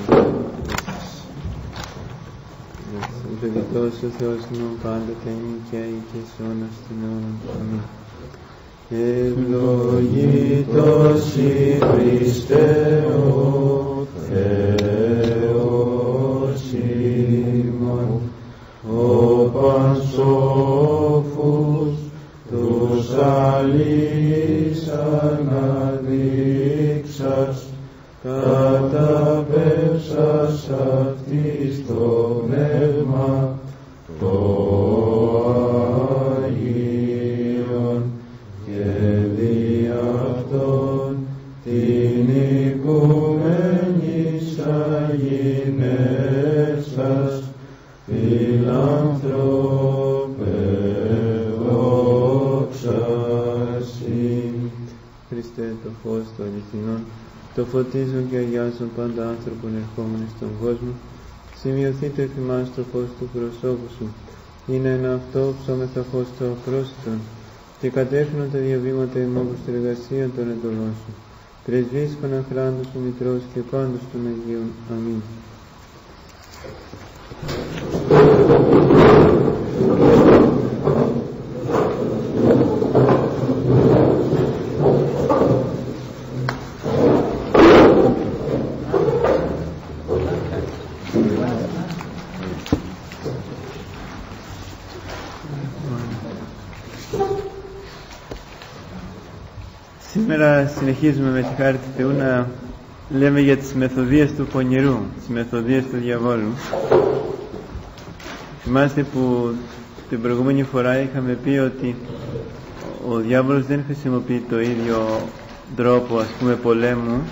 Ευλογητός ο Θεός ημών πάντοτε είναι και αεί και εις αιώνας των αιώνων. Αμήν. Ευλογητός η Χριστέ ο Θεός ημών, ο Πανσόφους τους αλείς αναδείξας, καταπέμψας αυτής το πνεύμα το Άγιον και δι' αυτόν την οικουμένισσα γυναίσας φιλάνθρωπε δόξα σοι. Χριστέ, το φως των αληθινών, το φωτίζουν και αγιάζουν πάντα άνθρωπον ερχόμενοι στον κόσμο, σημειωθεί το εφημάς το φως του προσώπου σου. Είναι ένα αυτό ψώμεθα φως το απρόσιτον, και κατέρχονται τα διαβήματα ημών προς την εργασία των εντολών σου. Πρεσβείς Παναχράντος ο Μητρός και πάντως των Αγίων. Αμήν. Σήμερα συνεχίζουμε με τη χάρη του Θεού να λέμε για τις μεθοδίες του πονηρού, τις μεθοδίες του διαβόλου. Θυμάστε που την προηγούμενη φορά είχαμε πει ότι ο διάβολος δεν χρησιμοποιεί το ίδιο τρόπο, ας πούμε, πολέμου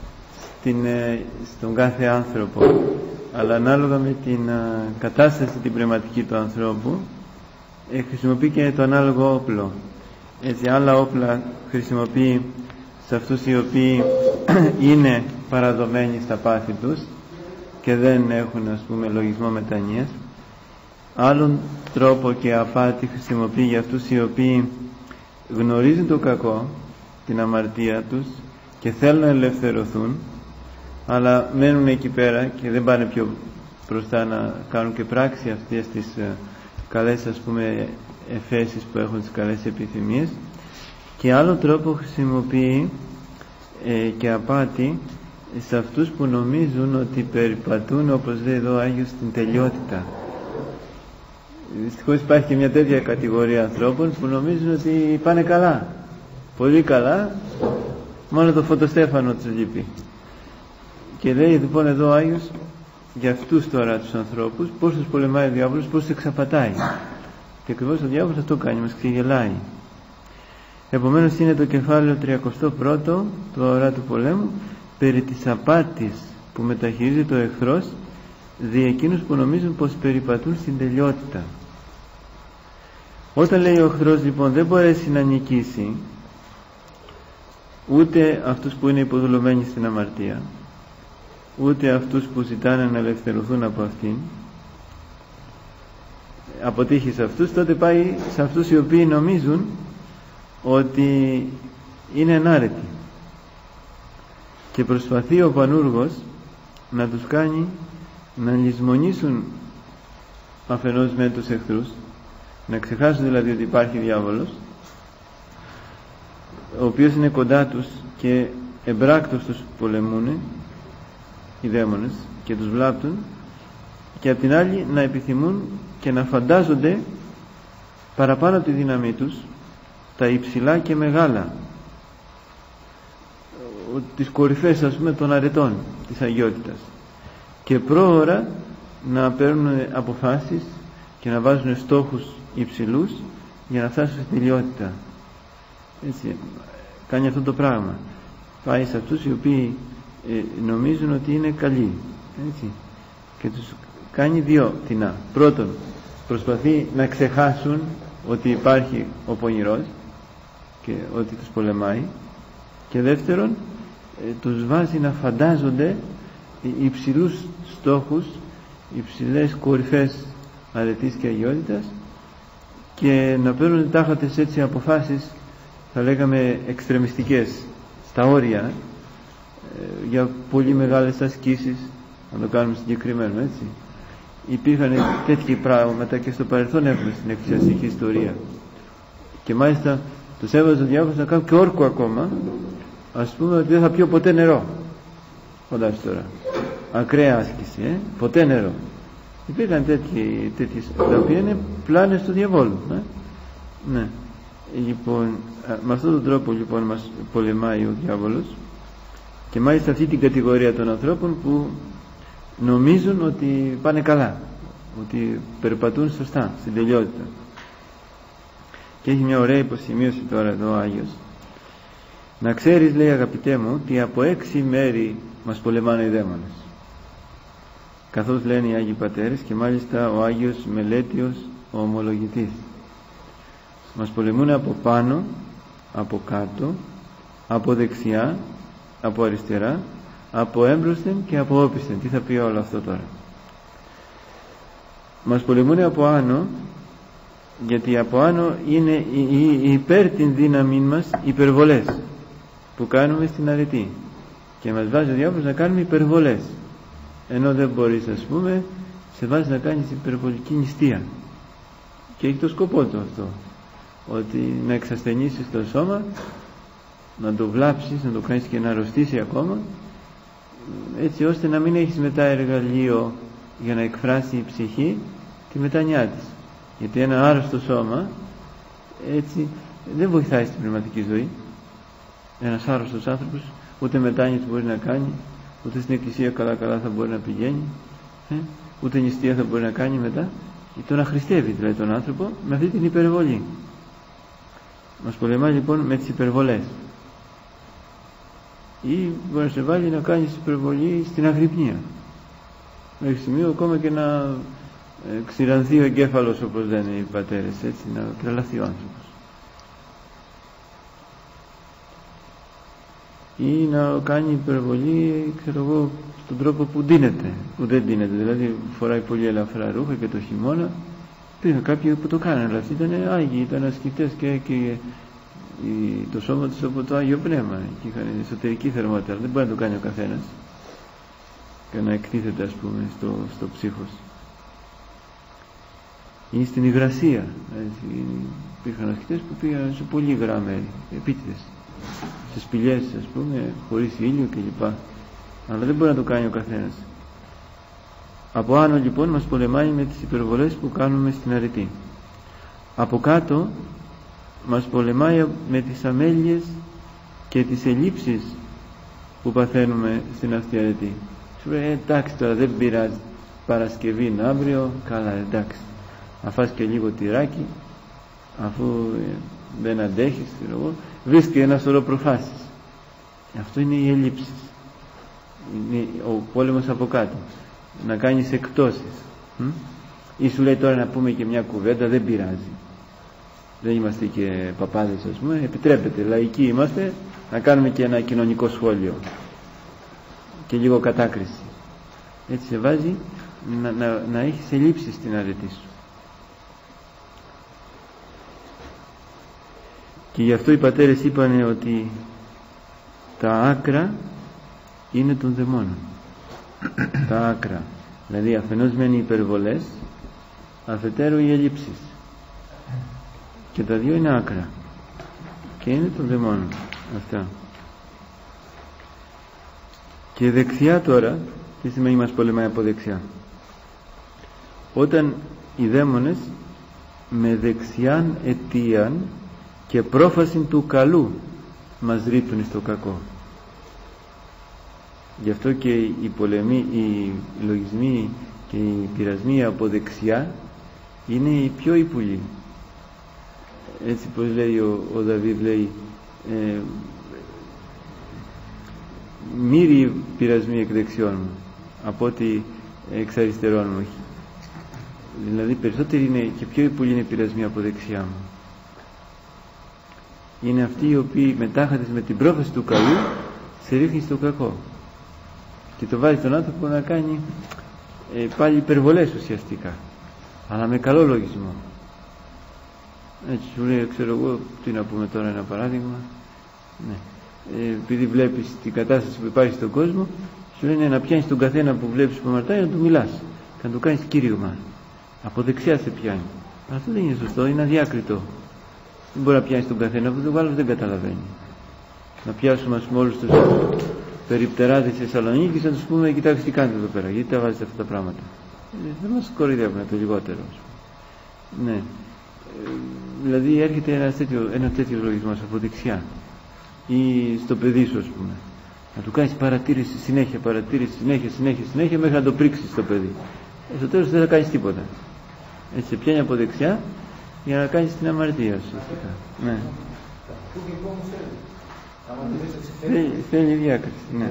στον κάθε άνθρωπο, αλλά ανάλογα με την κατάσταση την πνευματική του ανθρώπου χρησιμοποιεί και το ανάλογο όπλο. Έτσι, άλλα όπλα χρησιμοποιεί σε αυτούς οι οποίοι είναι παραδομένοι στα πάθη τους και δεν έχουν, ας πούμε, λογισμό μετανοίας. Άλλον τρόπο και απάτη χρησιμοποιεί για αυτούς οι οποίοι γνωρίζουν το κακό, την αμαρτία τους και θέλουν να ελευθερωθούν, αλλά μένουν εκεί πέρα και δεν πάνε πιο μπροστά να κάνουν και πράξη αυτές τις καλές, ας πούμε, εφέσεις που έχουν, τις καλές επιθυμίες. Και άλλο τρόπο χρησιμοποιεί και απάτη σε αυτούς που νομίζουν ότι περιπατούν, όπως λέει εδώ ο Άγιος, στην τελειότητα. Δυστυχώς υπάρχει και μια τέτοια κατηγορία ανθρώπων που νομίζουν ότι πάνε καλά, πολύ καλά, μόνο το φωτοστέφανο τους λείπει. Και λέει λοιπόν εδώ ο Άγιος για αυτούς τώρα τους ανθρώπους πώς τους πολεμάει ο διάβολος, πώς τους εξαπατάει. Και ακριβώς ο διάβολος αυτό κάνει, μας ξεγελάει. Επομένως είναι το κεφάλαιο 31 του ορά του πολέμου, περί της απάτης που μεταχειρίζεται ο εχθρός δι' εκείνους που νομίζουν πως περιπατούν στην τελειότητα. Όταν λέει ο εχθρός λοιπόν δεν μπορέσει να νικήσει ούτε αυτούς που είναι υποδουλωμένοι στην αμαρτία, ούτε αυτούς που ζητάνε να ελευθερωθούν από αυτήν, αποτύχει σε αυτούς, τότε πάει σε αυτούς οι οποίοι νομίζουν ότι είναι ενάρετοι και προσπαθεί ο Πανούργος να τους κάνει να λησμονήσουν αφενός με τους εχθρούς, να ξεχάσουν δηλαδή ότι υπάρχει διάβολος ο οποίος είναι κοντά τους και εμπράκτος τους πολεμούν οι δαίμονες και τους βλάπτουν, και απ' την άλλη να επιθυμούν και να φαντάζονται παραπάνω τη δύναμή τους τα υψηλά και μεγάλα, τις κορυφές, ας πούμε, των αρετών της αγιότητας, και πρόωρα να παίρνουν αποφάσεις και να βάζουν στόχους υψηλούς για να φτάσουν στη τελειότητα. Έτσι κάνει αυτό το πράγμα, πάει σε αυτούς οι οποίοι νομίζουν ότι είναι καλοί, έτσι, και τους κάνει δύο τινά. Πρώτον, προσπαθεί να ξεχάσουν ότι υπάρχει ο πονηρός και ότι τους πολεμάει, και δεύτερον τους βάζει να φαντάζονται υψηλούς στόχους, υψηλές κορυφές αρετής και αγιότητας, και να παίρνουν τάχατες έτσι αποφάσεις, θα λέγαμε εξτρεμιστικές, στα όρια, για πολύ μεγάλες ασκήσεις, να το κάνουμε συγκεκριμένο, έτσι. Υπήρχαν τέτοια πράγματα και στο παρελθόν έχουμε στην εκκλησιαστική ιστορία. Και μάλιστα τους έβαζε ο διάβολος να κάνουν και όρκο ακόμα, ας πούμε, ότι δεν θα πιω ποτέ νερό. Φαντάζεσαι τώρα. Ακραία άσκηση, ποτέ νερό. Υπήρχαν τέτοιες, τα οποία είναι πλάνες του διαβόλου. Ναι. Λοιπόν, με αυτόν τον τρόπο λοιπόν μας πολεμάει ο διάβολος, και μάλιστα αυτή την κατηγορία των ανθρώπων που νομίζουν ότι πάνε καλά, ότι περπατούν σωστά στην τελειότητα. Και έχει μια ωραία υποσημείωση τώρα εδώ ο Άγιος. Να ξέρεις, λέει, αγαπητέ μου, ότι από 6 μέρη μας πολεμάνε οι δαίμονες, καθώς λένε οι Άγιοι Πατέρες, και μάλιστα ο Άγιος Μελέτιος ο ομολογητής. Μας πολεμούν από πάνω, από κάτω, από δεξιά, από αριστερά, από έμπροσθεν και από όπισθεν. Τι θα πει όλο αυτό τώρα? Μας πολεμούν από άνω, γιατί από άνω είναι υπέρ την δύναμη μας υπερβολές που κάνουμε στην αρετή, και μας βάζει ο διάβολος να κάνουμε υπερβολές, ενώ δεν μπορείς, ας πούμε, σε βάζει να κάνεις υπερβολική νηστεία, και έχει το σκοπό του αυτό, ότι να εξασθενήσεις το σώμα, να το βλάψεις, να το κάνεις και να αρρωστήσει ακόμα, έτσι ώστε να μην έχεις μετά εργαλείο για να εκφράσει η ψυχή τη μετανιά της. Γιατί ένα άρρωστο σώμα έτσι δεν βοηθάει στην πνευματική ζωή. Ένας άρρωστος άνθρωπος ούτε μετάνοιες μπορεί να κάνει, ούτε στην εκκλησία καλά θα μπορεί να πηγαίνει, ούτε νηστεία θα μπορεί να κάνει μετά. Το να χριστεύει δηλαδή τον άνθρωπο με αυτή την υπερβολή. Μας πολεμάει λοιπόν με τις υπερβολές, ή μπορεί να σε βάλει να κάνεις υπερβολή στην αγρυπνία, μέχρι σημείο ακόμα και να ξηρανθεί ο εγκέφαλος, όπως λένε οι πατέρες, έτσι, να τρελαθεί ο άνθρωπος, ή να κάνει υπερβολή, ξέρω εγώ, στον τρόπο που ντύνεται, που δεν ντύνεται, δηλαδή φοράει πολύ ελαφρά ρούχα και το χειμώνα. Υπήρχαν κάποιοι που το κάνανε, αλλά αυτοί ήταν άγιοι, ήταν ασκητές και το σώμα τους από το Άγιο Πνεύμα, και είχαν εσωτερική θερμότητα. Δεν μπορεί να το κάνει ο καθένας και να εκτίθεται, ας πούμε, στο ψύχος ή στην υγρασία. Υπήρχαν ασκητές που πήγαν σε πολύ υγρά μέρη, επίτηδες, σε σπηλιές, ας πούμε, χωρίς ήλιο κλπ. Αλλά δεν μπορεί να το κάνει ο καθένας. Από άνω λοιπόν μας πολεμάει με τις υπερβολές που κάνουμε στην αρετή. Από κάτω μας πολεμάει με τις αμέλειες και τις ελλείψεις που παθαίνουμε στην αυτή αρετή. Σου λέει εντάξει τώρα δεν πειράζει, Παρασκευή είναι αύριο, καλά εντάξει, να φας και λίγο τυράκι, αφού δεν αντέχεις, βρίσκει ένα σωρό προφάσεις. Αυτό είναι οι ελλείψεις, είναι ο πόλεμος από κάτω, να κάνεις εκτόσεις. Ή σου λέει τώρα να πούμε και μια κουβέντα, δεν πειράζει, δεν είμαστε και παπάδες, ας πούμε, επιτρέπεται, λαϊκοί είμαστε, να κάνουμε και ένα κοινωνικό σχόλιο και λίγο κατάκριση. Έτσι σε βάζει να έχεις ελλείψεις στην αρετή σου. Και γι' αυτό οι πατέρες είπανε ότι τα άκρα είναι των δαιμόνων. Τα άκρα, δηλαδή αφενός μεν οι υπερβολές, αφετέρου οι ελλείψεις, και τα δύο είναι άκρα και είναι των δαιμόνων αυτά. Και δεξιά τώρα, τι σημαίνει μας πολεμάει από δεξιά? Όταν οι δαίμονες με δεξιάν αιτίαν και πρόφαση του καλού μας ρίχνουν στο κακό. Γι' αυτό και οι πολεμοί, οι λογισμοί και οι πειρασμοί από δεξιά είναι οι πιο υπουλοί. Έτσι πως λέει ο Δαβίδ, λέει μύρι πειρασμοί εκ δεξιών μου από ότι εξ αριστερών μου. Δηλαδή περισσότεροι είναι και πιο υπουλοί είναι πειρασμοί από δεξιά μου. Είναι αυτοί οι οποίοι μετάχατες με την πρόφαση του καλού σε ρίχνει στο κακό και το βάζει τον άνθρωπο να κάνει πάλι υπερβολές ουσιαστικά, αλλά με καλό λογισμό. Έτσι σου λέει, ξέρω εγώ, τι να πούμε τώρα, ένα παράδειγμα, ναι. Επειδή βλέπεις την κατάσταση που υπάρχει στον κόσμο, Σου λένε να πιάνεις τον καθένα που βλέπεις που αμαρτάει, να του μιλάς και να του κάνεις κήρυγμα. Από δεξιά σε πιάνει. Αυτό δεν είναι σωστό, είναι αδιάκριτο. Δεν μπορεί να πιάνεις τον καθένα που ο άλλος δεν καταλαβαίνει. Να πιάσουμε, ας πούμε, όλους τους περιπτεράδες της Θεσσαλονίκης να τους πούμε: κοιτάξτε τι κάνετε εδώ πέρα, γιατί τα βάζετε αυτά τα πράγματα. Δεν μας κοροϊδεύουν το λιγότερο. Ναι. Δηλαδή έρχεται ένα τέτοιο λογισμός από δεξιά ή στο παιδί σου, ας πούμε. Να του κάνεις παρατήρηση συνέχεια μέχρι να το πρίξεις το παιδί. Στο τέλος δεν θα κάνεις τίποτα. Έτσι σε πιάνει από δεξιά για να κάνεις την αμαρτία σου. Ναι. Θέλει διάκριση. Ναι.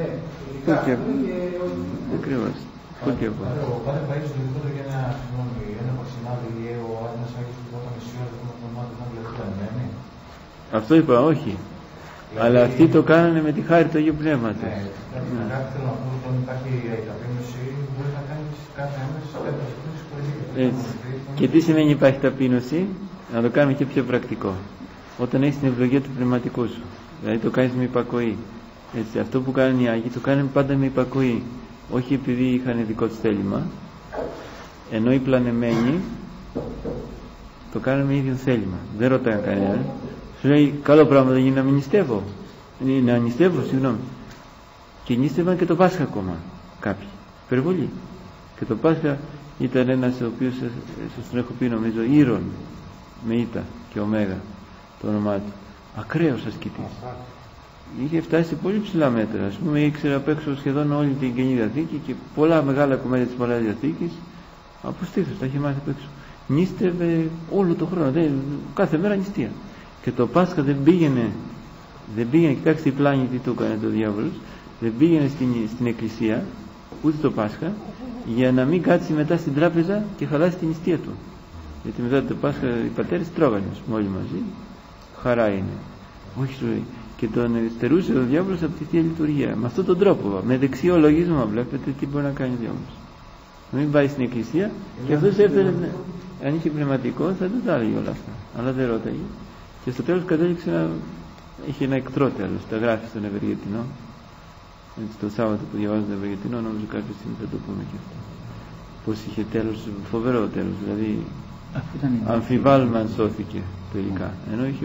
Ακριβώς. Ο Πάτερ Παΐσιος δηλαδή για ένα παξινάδι ή ο Άγνας Άγιος που θα ήταν σιώδη το μάτι να δηλαδή. Αυτό είπα, όχι. Αλλά αυτοί το κάνανε με τη χάρη του Αγίου Πνεύματος. Κάτι θέλω να πω, όταν υπάρχει η ταπείνωση, μπορεί να κάνει κάθε άμεση. Και τι σημαίνει υπάρχει ταπείνωση? Να το κάνουμε και πιο πρακτικό. Όταν έχεις την ευλογία του πνευματικού σου, δηλαδή το κάνεις με υπακοή. Έτσι, αυτό που κάνουν οι Άγιοι το κάνουν πάντα με υπακοή. Όχι επειδή είχαν δικό τους θέλημα, ενώ οι πλανεμένοι το κάνουν με ίδιο θέλημα. Δεν ρωτάνε κανέναν. Σου λέει: καλό πράγμα δεν γίνει να μην νηστεύω. Να νηστεύω, συγγνώμη. Και νηστεύαν και το Πάσχα ακόμα κάποιοι. Υπερβολή. Και το Πάσχα ήταν ένας ο οποίος, σας τον έχω πει νομίζω, Ήρων με Ήτα και Ωμέγα το όνομά του. Ακραίος ασκητής. Είχε φτάσει σε πολύ ψηλά μέτρα. Ας πούμε, ήξερε απ' έξω σχεδόν όλη την Καινή Διαθήκη και πολλά μεγάλα κομμάτια της Παλαιάς Διαθήκης από στήθος, τα είχε μάθει απ' έξω. Νήστευε όλο τον χρόνο, κάθε μέρα νηστεία. Και το Πάσχα δεν πήγαινε, κοιτάξτε η πλάνη τι του έκανε το διάβολος, δεν πήγαινε στην εκκλησία, ούτε το Πάσχα, για να μην κάτσει μετά στην τράπεζα και χαλάσει την νηστεία του. Γιατί μετά το Πάσχα οι πατέρες τρώγανε, όλοι μαζί, χαρά είναι. Όχι ζωή. Και τον στερούσε ο διάβολος από τη Θεία Λειτουργία. Με αυτόν τον τρόπο, με δεξιό λογισμό, βλέπετε τι μπορεί να κάνει ο διάβολος. Να μην πάει στην εκκλησία και αυτός έφερε, αν είχε πνευματικό, θα του τα έλεγε όλα αυτά. Αλλά δεν ρώταγε. Και στο τέλος κατέληξε να είχε ένα εκτρό τέλος. Τα γράφει στον Ευεργετινό. Έτσι, το Σάββατο που διαβάζει τον Ευεργετινό, νομίζω κάποια στιγμή θα το πούμε και αυτό. Πως είχε τέλος, φοβερό τέλος. Δηλαδή, αμφιβάλλουμε αν σώθηκε τελικά. Ενώ είχε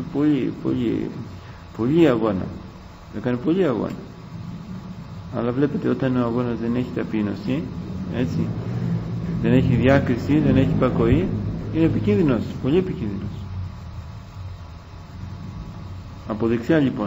πολύ αγώνα. Έκανε πολύ αγώνα. Αλλά βλέπετε, όταν ο αγώνας δεν έχει ταπείνωση, έτσι, δεν έχει διάκριση, δεν έχει υπακοή, είναι επικίνδυνος, πολύ επικίνδυνος. Από δεξιά λοιπόν,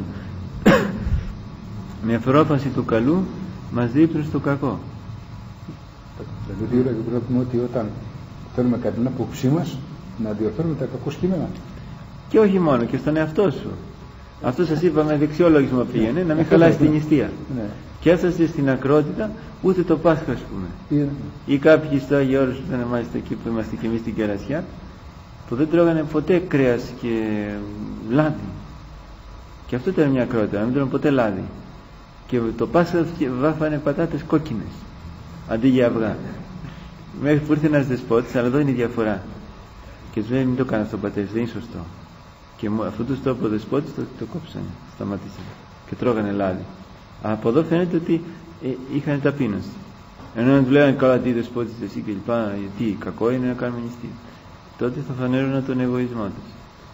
με αφρόφαση του καλού μας δείχνουν στο κακό. Δηλαδή βλέπουμε ότι όταν θέλουμε κατά την άποψή μας να διορθώνουμε τα κακό κείμενα. Και όχι μόνο, και στον εαυτό σου. Αυτό σας είπα, με δεξιό λογισμό πήγαινε, να μην χαλάσει την νηστεία. Ναι. Και έφτασε στην ακρότητα, ούτε το Πάσχα, ας πούμε. Ή κάποιοι στο Άγιο Όρος, που ήταν μάλιστα εκεί που είμαστε και εμείς στην Κερασιά, που δεν τρώγανε ποτέ κρέας και λάδι. Και αυτό ήταν μια ακρότητα, να μην τρώγανε ποτέ λάδι. Και το Πάσχα βάφανε πατάτες κόκκινες αντί για αυγά. Μέχρι που ήρθε ένας δεσπότης, αλλά εδώ είναι η διαφορά. Και του λέει: μην το κάνεις στον πατέρα, δεν είναι σωστό. Και αφού τους το είπε ο δεσπότης, το κόψανε, σταματήσανε και τρώγανε λάδι. Από εδώ φαίνεται ότι είχαν ταπείνωση. Ενώ αν του λέγανε: καλά, τι δεσπότης εσύ και λοιπά, γιατί κακό είναι να κάνουμε νηστεία. Τότε θα φανέρωναν τον εγωισμό τους.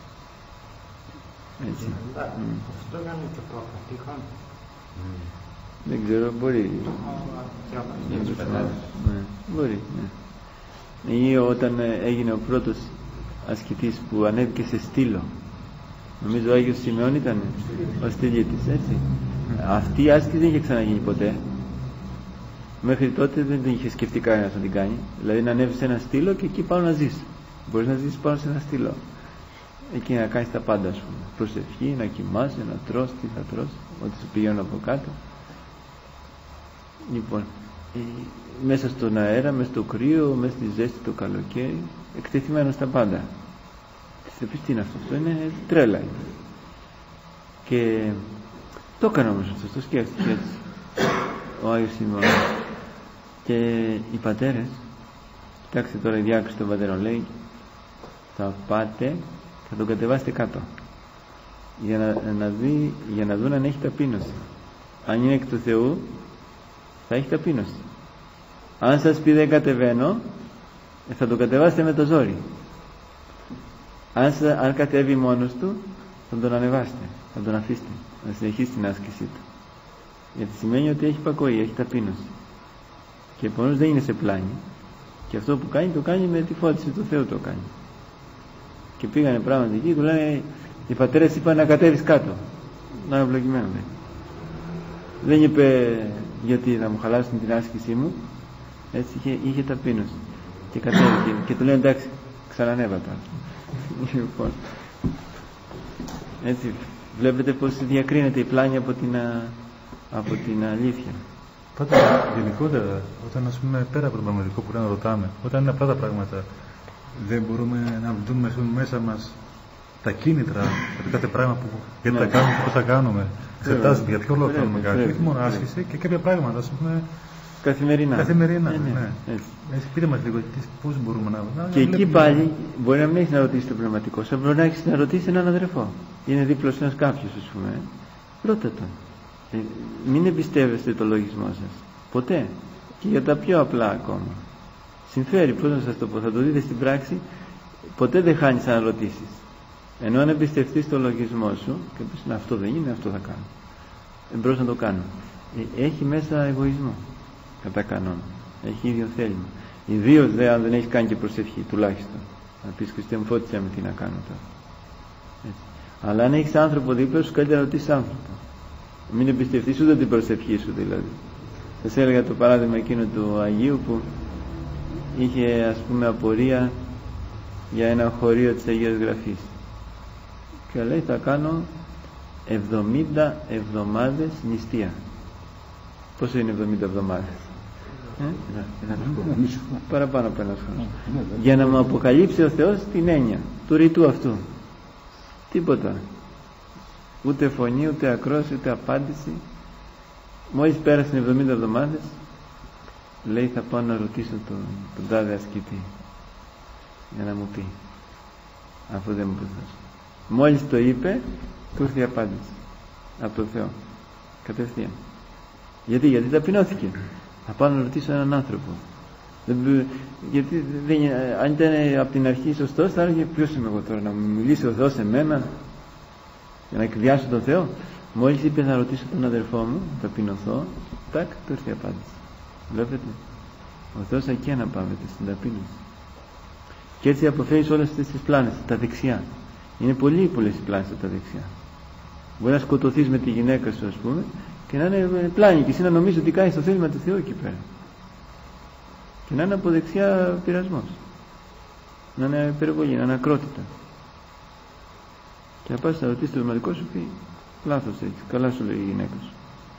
Έτσι. Αυτό έκανε και προκατήχαν. Δεν ξέρω, μπορεί. Μπορεί, ναι. Ή όταν έγινε ο πρώτος ασκητής που ανέβηκε σε στήλο, νομίζω ο Άγιος Σιμεών ήταν ο στυλίτης, έτσι. Αυτή η άσκηση δεν είχε ξαναγίνει ποτέ. Μέχρι τότε δεν την είχε σκεφτεί κανένας να την κάνει. Δηλαδή να ανέβεις σε ένα στήλο και εκεί πάνω να ζεις. Μπορείς να ζήσεις πάνω σε ένα στήλο. Εκεί να κάνεις τα πάντα, ας πούμε. Προσευχή, να κοιμάσαι, να τρως, τι θα τρως, ό,τι σου πηγαίνουν από κάτω. Λοιπόν, μέσα στον αέρα, μέσα στο κρύο, μέσα στη ζέστη το καλοκαίρι, εκτεθειμένο στα πάντα. Θα πεις τι είναι αυτό, αυτό είναι τρέλα. Και το έκανε όμως αυτό, το σκέφτηκε έτσι ο Άγιος Σιμεών. Και οι πατέρες, κοιτάξτε τώρα η διάκριση των πατέρων, λέει: θα πάτε, θα τον κατεβάσετε κάτω για να δουν αν έχει ταπείνωση. Αν είναι εκ του Θεού, θα έχει ταπείνωση. Αν σας πει δεν κατεβαίνω, θα το κατεβάσετε με το ζόρι. Αν κατέβει μόνος του, θα τον ανεβάσετε, θα τον αφήσετε να συνεχίσει την άσκησή του, γιατί σημαίνει ότι έχει υπακοή, έχει ταπείνωση, και επομένως δεν είναι σε πλάνη, και αυτό που κάνει το κάνει με τη φώτιση του Θεού, το κάνει. Και πήγανε πράγματι εκεί, του λένε οι πατέρες είπαν να κατέβεις κάτω, να είναι ευλογημένο. Δεν είπε γιατί να μου χαλάσουν την άσκησή μου, έτσι είχε ταπείνωση και κατέβηκε, και του λένε εντάξει, ξανανέβα τώρα. Λοιπόν, έτσι βλέπετε πως διακρίνεται η πλάνη από την αλήθεια. Πάντα γενικότερα, όταν ας πούμε πέρα από το πραγματικό που να ρωτάμε, όταν είναι απλά τα πράγματα, δεν μπορούμε να δούμε μέσα μας τα κίνητρα για το κάθε πράγμα που γιατί τα κάνουμε και πώς τα κάνουμε. Εξετάζουμε για ποιο λόγο κάνουμε κάτι, όχι μόνο άσκηση και κάποια πράγματα, ας πούμε. Καθημερινά. Ναι. Έτσι, πείτε μας λίγο πώς μπορούμε να. Και εκεί πάλι μπορεί να μην έχει να ρωτήσει το πνευματικό, αλλά μπορεί να έχει να ρωτήσει έναν αδερφό. Είναι δίπλος ένας κάποιος, ας πούμε. Ρώτα τον. Μην εμπιστεύεστε το λογισμό σας. Ποτέ. Και για τα πιο απλά ακόμα. Συμφέρει, πώς να σας το πω, θα το δείτε στην πράξη, ποτέ δεν χάνεις αν ρωτήσεις. Ενώ αν εμπιστευτείς το λογισμό σου και πεις να αυτό δεν είναι, αυτό θα κάνω. Εμπρός να το κάνω. Έχει μέσα εγωισμό. Κατά κανόνα. Έχει ίδιο θέλημα. Ιδίως δε αν δεν έχει κάνει και προσευχή, τουλάχιστον. Να πεις Χριστέ μου, φώτισέ με τι να κάνω τώρα. Έτσι. Αλλά αν έχεις άνθρωπο δίπλα σου, καλύτερα να ρωτήσεις άνθρωπο. Μην εμπιστευτείς ούτε την προσευχή σου δηλαδή. Σας έλεγα το παράδειγμα εκείνο του Αγίου που είχε ας πούμε απορία για ένα χωρίο της Αγίας Γραφής. Και λέει θα κάνω 70 εβδομάδες νηστεία. Πόσο είναι 70 εβδομάδες? Παραπάνω από ένας χρόνος. Για να μου αποκαλύψει ο Θεός την έννοια του ρητού αυτού. Τίποτα. Ούτε φωνή, ούτε ακρόαση, ούτε απάντηση. Μόλις πέρασαν 70 εβδομάδες, λέει θα πάω να ρωτήσω τον τάδε ασκητή για να μου πει, αφού δεν μου πει. Μόλις το είπε, του ήρθε η απάντηση από τον Θεό κατευθείαν. Γιατί ταπεινώθηκε. Θα πάω να ρωτήσω έναν άνθρωπο. Γιατί αν ήταν από την αρχή σωστός, θα έλεγε ποιος είμαι εγώ τώρα, να μου μιλήσει ο Θεός σε μένα για να εκβιάσω τον Θεό. Μόλις είπε θα ρωτήσω τον αδερφό μου, θα ταπεινωθώ, τάκ, του ήρθε η απάντηση. Βλέπετε, ο Θεός εκεί αναπαύεται στην ταπείνωση. Και έτσι αποφέρεις όλες αυτές τις πλάνες, τα δεξιά. Είναι πολλές οι πλάνες τα δεξιά. Μπορεί να σκοτωθείς με τη γυναίκα σου, ας πούμε, και να είναι πλάνη, και εσύ να νομίζεις ότι κάνεις το θέλημα του Θεού εκεί πέρα. Και να είναι από δεξιά πειρασμός. Να είναι υπερβολή, να είναι ακρότητα. Και να πας να ρωτήσεις το δηματικό σου, πει λάθος έτσι, καλά σου λέει η γυναίκα σου.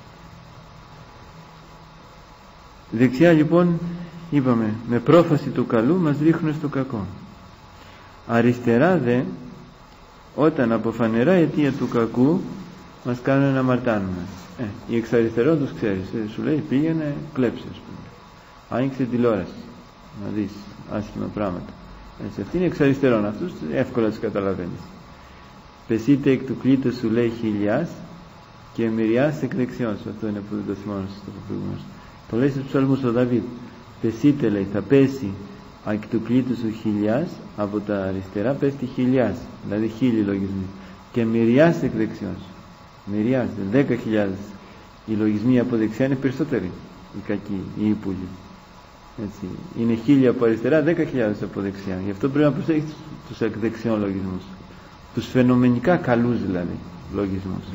Δεξιά λοιπόν, είπαμε, με πρόφαση του καλού μας ρίχνουν στο κακό. Αριστερά δε, όταν από φανερά αιτία του κακού μας κάνουν να αμαρτάνουμε. Οι εξ αριστερών τους ξέρεις, σου λέει πήγαινε κλέψε, ας πούμε. Άνοιξε τηλεόραση να δεις άσχημα πράγματα. Έτσι, αυτή είναι εξ αριστερών, αυτούς εύκολα τους καταλαβαίνεις. Πεσείτε εκ του κλήτου σου λέει χιλιάς και μυριάς εκ δεξιών σου. Αυτό είναι που δεν το θυμάμαι στο προηγούμενο. Το λέει στους ψαλμούς ο Δαβίδ. Πεσείτε λέει, θα πέσει εκ του κλήτου σου χιλιάς, από τα αριστερά πέφτει χιλιάς, δηλαδή 1000 λογισμοί, και μυριάς εκ δεξιών σου. Μυριάς, 10.000 οι λογισμοί από δεξιά είναι περισσότεροι, οι κακοί, οι ύπουλοι. Έτσι. Είναι 1000 από αριστερά, 10.000 από δεξιά. Γι' αυτό πρέπει να προσέχεις τους εκ δεξιών λογισμούς, τους φαινομενικά καλούς δηλαδή λογισμούς.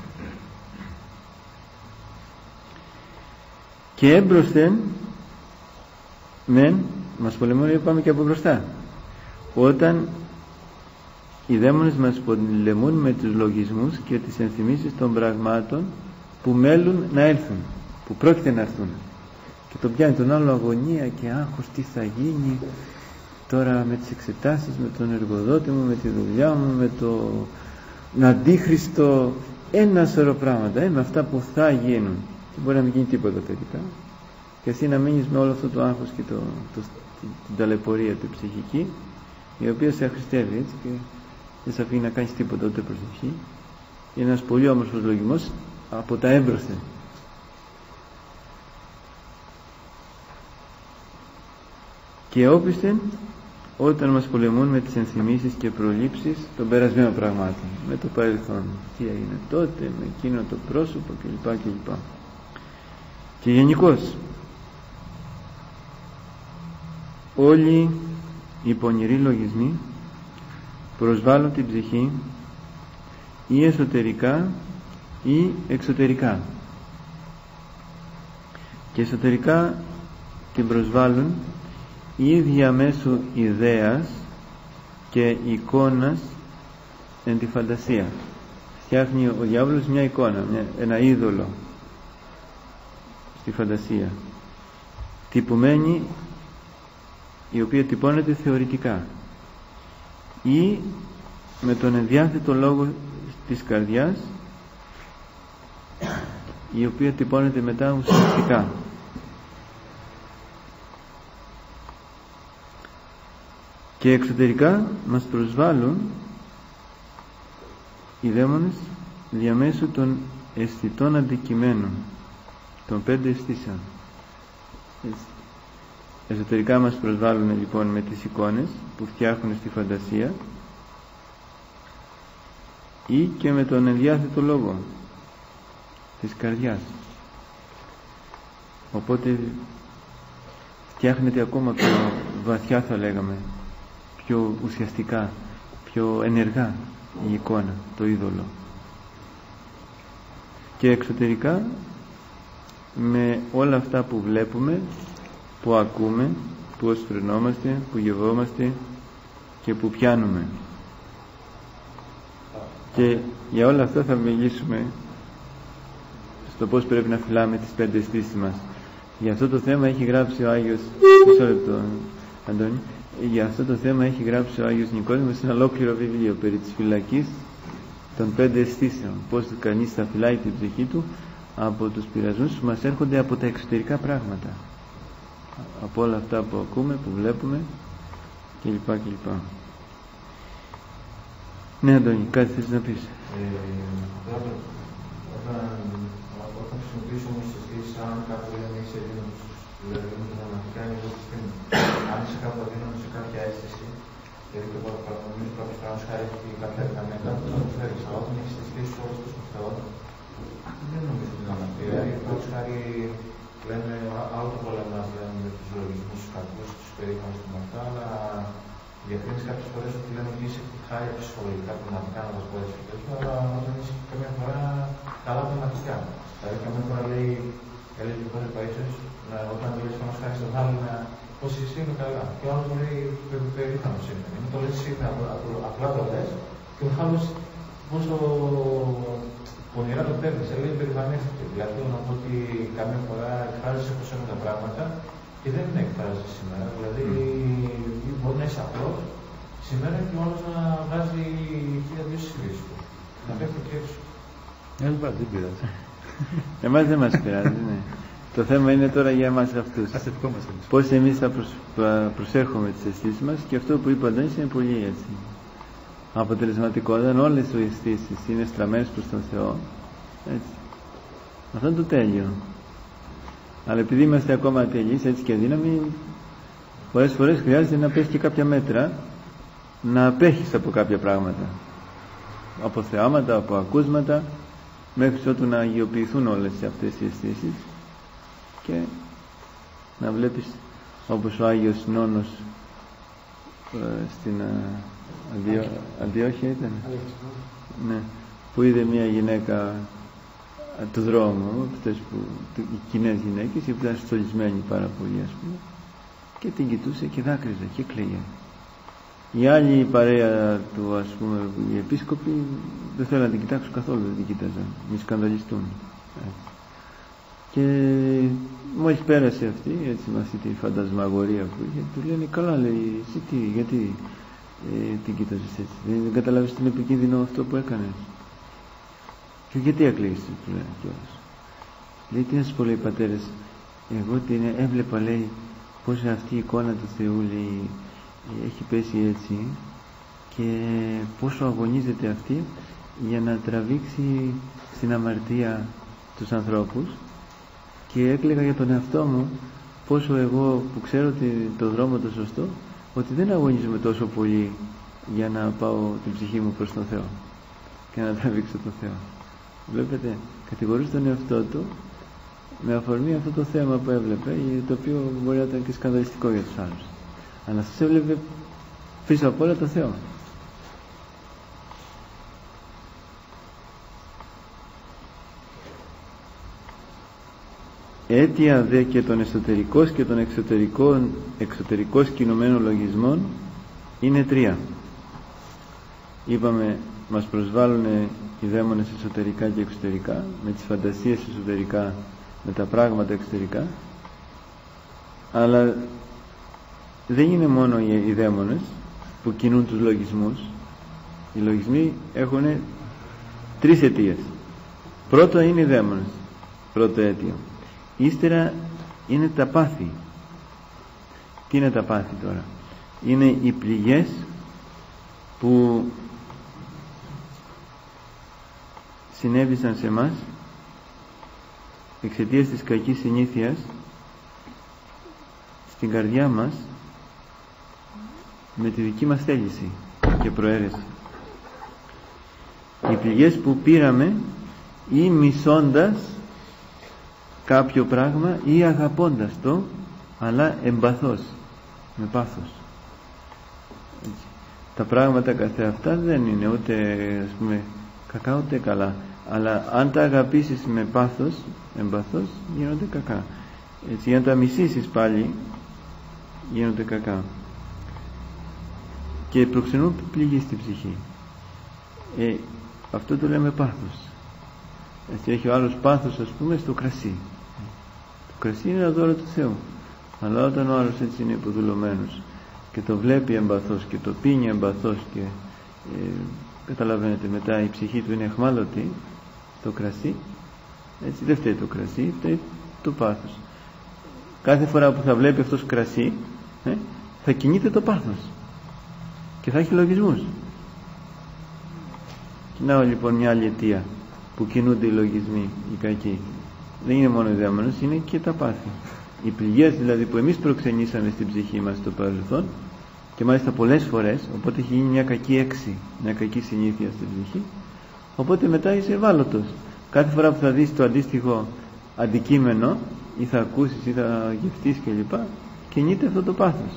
Και έμπροσθεν μεν μας πολεμούν, πάμε και από μπροστά, όταν οι δαίμονες μας πολεμούν με τους λογισμούς και τις ενθυμίσεις των πραγμάτων που μέλουν να έλθουν, που πρόκειται να έρθουν, και τον πιάνει τον άλλο αγωνία και άγχος, τι θα γίνει τώρα με τις εξετάσεις, με τον εργοδότη μου, με τη δουλειά μου, με τον αντίχριστο, ένα σωρό πράγματα, με αυτά που θα γίνουν, και μπορεί να μην γίνει τίποτα τελικά, και εσύ να μείνεις με όλο αυτό το άγχος και την ταλαιπωρία του ψυχική, η οποία σε αχρηστεύει, έτσι, και δεν σε αφήνει να κάνεις τίποτα, ούτε προσευχή. Είναι ένας πολύ όμορφος λογισμός από τα έμπροσθεν. και όπισθεν όταν μας πολεμούν με τις ενθυμίσεις και προλήψεις των περασμένων πραγμάτων, με το παρελθόν, τι έγινε τότε, με εκείνο το πρόσωπο κλπ. Και γενικώς όλοι οι πονηροί λογισμοί προσβάλλουν την ψυχή ή εσωτερικά ή εξωτερικά, και εσωτερικά την προσβάλλουν ή διαμέσου ιδέας και εικόνας εν τη φαντασία. Φτιάχνει ο διάβολος μια εικόνα, ένα είδωλο στη φαντασία, τυπωμένη, η οποία τυπώνεται θεωρητικά, ή με τον ενδιάθετο λόγο της καρδιάς, η οποία τυπώνεται μετά ουσιαστικά. Και εξωτερικά μας προσβάλλουν οι δαίμονες διαμέσου των αισθητών αντικειμένων, των 5 αισθήσεων. Εσωτερικά μας προσβάλλουν λοιπόν με τις εικόνες που φτιάχνουν στη φαντασία, ή και με τον ενδιάθετο λόγο της καρδιάς. Οπότε φτιάχνεται ακόμα πιο βαθιά, θα λέγαμε, πιο ουσιαστικά, πιο ενεργά η εικόνα, το είδωλο. Και εξωτερικά με όλα αυτά που βλέπουμε, που ακούμε, που ασφρενόμαστε, που γευόμαστε και που πιάνουμε. Και για όλα αυτά θα μιλήσουμε στο πώς πρέπει να φυλάμε τις 5 αισθήσεις μας. Για αυτό το θέμα έχει γράψει ο Άγιος, μισό λεπτό Αντώνη, για αυτό το θέμα έχει γράψει ο Άγιος Νικόδημος ένα ολόκληρο βιβλίο περί της φυλακής των 5 αισθήσεων, πώς κανείς θα φυλάει την ψυχή του από τους πειρασμούς που μας έρχονται από τα εξωτερικά πράγματα, από όλα αυτά που ακούμε, που βλέπουμε κλπ. Ναι, Αντώνη, κάτι θες να πεις? Όταν χρησιμοποιήσουμε τις αισθήσεις, αν κάπου δεν είσαι αδύναμος, δηλαδή πραγματικά είναι εγώ τη στιγμή. Αν είσαι κάπου αδύναμος σε κάποια αίσθηση, δηλαδή το παρακολουθείς κάποιος πράγματος χάρη έχει κάποια δυναμία, κάπου θα το φέρεις. Αλλά όταν έχεις τις αισθήσεις όλες προς τον Θεό, δεν νομίζω ότι είναι αναγκαίο. Δηλαδή, πρώτος χάρη λέμε, άλλο το πολεμάς, λέμε με τους λογισμούς, τους κακούς, τους περίφανους και με αυτά, αλλά διακρίνεις κάποιες φορές ότι λέμε ότι είσαι χάρη ψυχολογικά, πνευματικά, να το πω έτσι και τέτοιο, αλλά όταν είσαι καμιά φορά καλά πνευματικά. Δηλαδή, καμιά φορά λέει ο Πέτρος Παΐσιος, όταν λες πάνω χάρη στον άλλον, πώς εσύ είναι καλά. Και ο άλλος λέει περίφανος είναι. Μην το λες εσύ, απλά το λες, και ο άλλος πόσο πονηρά το παίρνεις, λέει περηφανεύτηκε. Δηλαδή, θέλω να πω ότι καμιά φορά εκφράζεσαι πως έχουν τα πράγματα και δεν είναι εκφράζεσαι σήμερα. Δηλαδή, μπορεί να είσαι απλός σήμερα και ο άλλος να βγάζει 1002 συσκευήσεις του. Να πέφτει και έξω. Δεν πειράζει. Εμάς δεν μας πειράζει, ναι. Το θέμα είναι τώρα για εμάς αυτούς. Πώς εμείς θα προσέχουμε τις αισθήσεις μας, και αυτό που είπα δεν είναι πολύ έτσι αποτελεσματικό. Όταν όλες οι αισθήσεις είναι στραμμένες προς τον Θεό, έτσι, αυτό είναι το τέλειο. Αλλά επειδή είμαστε ακόμα ατελείς, έτσι και αδύναμοι, πολλές φορές χρειάζεται να πες και κάποια μέτρα, να απέχεις από κάποια πράγματα, από θεάματα, από ακούσματα, μέχρι ότου να αγιοποιηθούν όλες αυτές οι αισθήσεις και να βλέπεις, όπως ο Άγιος Νόνος στην Αντιόχεια ήταν, ναι, που είδε μια γυναίκα του δρόμου, αυτές οι κοινές γυναίκες, οι ήταν στολισμένοι πάρα πολύ, ας πούμε, και την κοιτούσε και δάκρυζε και κλαίγε. Η άλλη παρέα του, ας πούμε, οι επίσκοποι δεν θέλουν να την κοιτάξουν καθόλου, δεν την κοίταζαν, μη σκανδαλιστούν. Και μόλις πέρασε αυτή, έτσι, με αυτή τη φαντασμαγορία που είχε, του λένε, καλά, λέει, εσύ τι, γιατί την κοίταζες έτσι, δεν καταλάβεις τι είναι επικίνδυνο αυτό που έκανες? Και γιατί έκλαιγες, του λένε κιόλας. Λέει, τι να σας πω, λέει, πατέρες, εγώ την έβλεπα, λέει, πως αυτή η εικόνα του Θεού, λέει, έχει πέσει έτσι, και πόσο αγωνίζεται αυτή για να τραβήξει στην αμαρτία τους ανθρώπους, και έκλαιγα για τον εαυτό μου, πόσο εγώ που ξέρω ότι το δρόμο το σωστό, ότι δεν αγωνίζομαι τόσο πολύ για να πάω την ψυχή μου προς τον Θεό και να τραβήξω τον Θεό. Βλέπετε, κατηγορεί τον εαυτό του με αφορμή αυτό το θέμα που έβλεπε, το οποίο μπορεί να ήταν και σκανδαλιστικό για τους άλλους, αλλά αυτός έβλεπε πίσω από όλα το Θεό. Αίτια δε και των εσωτερικός και των εξωτερικός κινουμένων λογισμών είναι τρία. Είπαμε, μας προσβάλλουν οι δαίμονες εσωτερικά και εξωτερικά, με τις φαντασίες εσωτερικά, με τα πράγματα εξωτερικά, αλλά δεν είναι μόνο οι δαίμονες που κινούν τους λογισμούς. Οι λογισμοί έχουν τρεις αιτίες. Πρώτο είναι οι δαίμονες, πρώτο αίτιο. Ύστερα είναι τα πάθη. Τι είναι τα πάθη τώρα? Είναι οι πληγές που συνέβησαν σε μας εξαιτίας της κακής συνήθειας στην καρδιά μας, με τη δική μας θέληση και προαίρεση. Οι πληγές που πήραμε ή μισώντας κάποιο πράγμα ή αγαπώντας το, αλλά εμπαθώς, με πάθος. Έτσι. Τα πράγματα καθεαυτά δεν είναι ούτε, ας πούμε, κακά ούτε καλά, αλλά αν τα αγαπήσεις με πάθος, εμπαθώς, γίνονται κακά. Έτσι, αν τα μισήσεις πάλι, γίνονται κακά και προξενούν πληγή στην ψυχή. Αυτό το λέμε πάθος. Έτσι, έχει ο άλλος πάθος, ας πούμε, στο κρασί. Το κρασί είναι ένα δώρο του Θεού, αλλά όταν ο άλλος έτσι είναι υποδουλωμένος και το βλέπει εμπαθώς και το πίνει εμπαθώς και καταλαβαίνετε, μετά η ψυχή του είναι αιχμάλωτη, το κρασί, έτσι δεν φταίει το κρασί, φταίει το πάθος. Κάθε φορά που θα βλέπει αυτός κρασί, θα κινείται το πάθος και θα έχει λογισμούς. Κοινάω λοιπόν μια άλλη αιτία που κινούνται οι λογισμοί, οι κακοί. Δεν είναι μόνο οι δαίμονες, είναι και τα πάθη. Οι πληγές δηλαδή που εμείς προξενήσαμε στην ψυχή μας στο παρελθόν, και μάλιστα πολλές φορές, οπότε έχει γίνει μια κακή έξι, μια κακή συνήθεια στην ψυχή, οπότε μετά είσαι ευάλωτος. Κάθε φορά που θα δεις το αντίστοιχο αντικείμενο, ή θα ακούσεις ή θα γευτείς κλπ, κινείται αυτό το πάθος.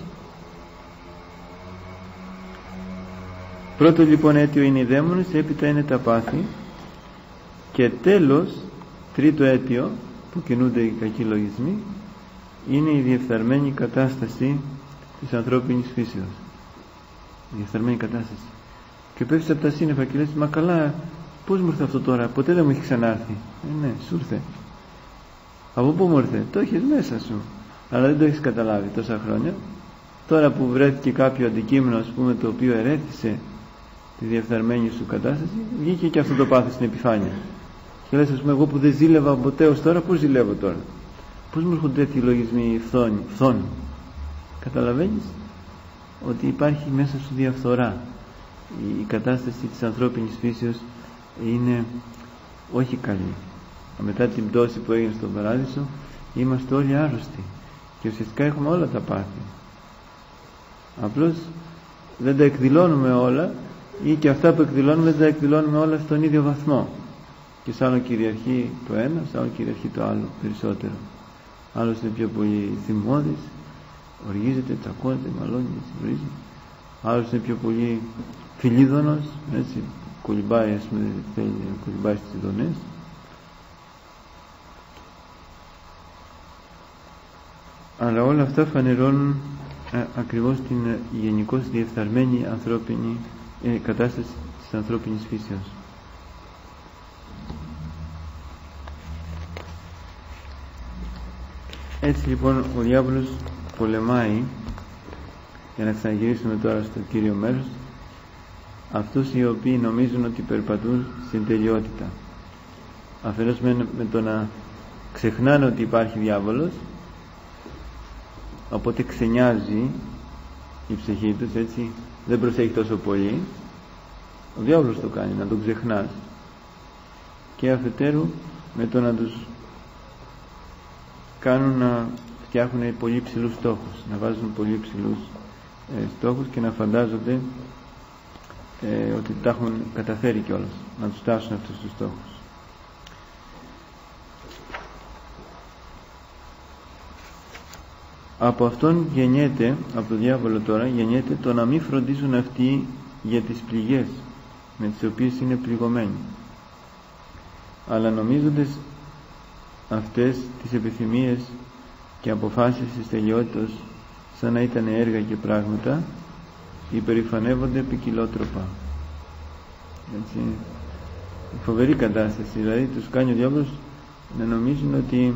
Πρώτο λοιπόν αίτιο είναι οι δαίμονες, έπειτα είναι τα πάθη, και τέλος, τρίτο αίτιο που κινούνται οι κακοί λογισμοί, είναι η διεφθαρμένη κατάσταση της ανθρώπινης φύσεως. Η διεφθαρμένη κατάσταση. Και πέφτεις από τα σύννεφα και λες, μα καλά, πώς μου ήρθε αυτό τώρα, ποτέ δεν μου έχει ξανάρθει. Ναι, σου ήρθε. Από πού μου ήρθε? Το έχεις μέσα σου, αλλά δεν το έχεις καταλάβει τόσα χρόνια. Τώρα που βρέθηκε κάποιο αντικείμενο, ας πούμε, το οποίο ερέθησε τη διεφθαρμένη σου κατάσταση, βγήκε και αυτό το πάθος στην επιφάνεια. Και λες, ας πούμε, εγώ που δεν ζήλευα ποτέ ως τώρα, πώς ζηλεύω τώρα? Πώς μου έρχονται τέτοιοι λογισμοί φθόνοι? Καταλαβαίνεις ότι υπάρχει μέσα σου διαφθορά. Η κατάσταση της ανθρώπινης φύσεως είναι όχι καλή. Μετά την πτώση που έγινε στον Παράδεισο, είμαστε όλοι άρρωστοι και ουσιαστικά έχουμε όλα τα πάθη. Απλώς δεν τα εκδηλώνουμε όλα, ή και αυτά που εκδηλώνουμε δεν τα εκδηλώνουμε όλα στον ίδιο βαθμό. Και σ' άλλο κυριαρχεί το ένα, σ' άλλο κυριαρχεί το άλλο περισσότερο. Άλλος είναι πιο πολύ θυμώδης, οργίζεται, τσακώνεται, μαλώνει, βρίζει. Άλλος είναι πιο πολύ φιλίδωνος, έτσι, κολυμπάει, ας πούμε, θέλει να κολυμπάει στις ειδονές. Αλλά όλα αυτά φανερώνουν ακριβώς την γενικώς διεφθαρμένη ανθρώπινη κατάσταση της ανθρώπινης φύσεως. Έτσι λοιπόν ο διάβολος πολεμάει, για να ξαναγυρίσουμε τώρα στο κύριο μέρος, αυτούς οι οποίοι νομίζουν ότι περπατούν στην τελειότητα. Αφενός με το να ξεχνάνε ότι υπάρχει διάβολος, οπότε ξενιάζει η ψυχή τους, έτσι δεν προσέχει τόσο πολύ. Ο διάβολος το κάνει, να τον ξεχνάς. Και αφετέρου με το να τους κάνουν να φτιάχνουν πολύ ψηλούς στόχους, να βάζουν πολύ ψηλούς στόχους και να φαντάζονται ότι τα έχουν καταφέρει κιόλας να τους φτάσουν αυτούς τους στόχους. Από αυτόν γεννιέται, από τον διάβολο τώρα γεννιέται το να μην φροντίζουν αυτοί για τις πληγές με τις οποίες είναι πληγωμένοι, αλλά νομίζοντας αυτές τις επιθυμίες και αποφάσεις της τελειότητας σαν να ήταν έργα και πράγματα, υπερηφανεύονται ποικιλότροπα. Έτσι, φοβερή κατάσταση, δηλαδή τους κάνει ο διάβολος να νομίζουν ότι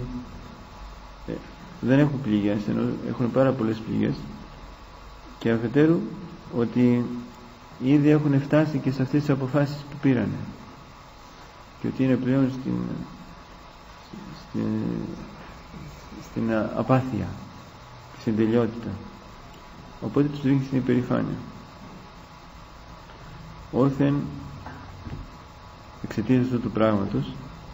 δεν έχουν πληγές, ενώ έχουν πάρα πολλές πληγές, και αφετέρου ότι ήδη έχουν φτάσει και σε αυτές τις αποφάσεις που πήρανε και ότι είναι πλέον στην απάθεια, στην τελειότητα, οπότε τους ρίχνει στην υπερηφάνεια. Όθεν εξαιτίας αυτού του πράγματος,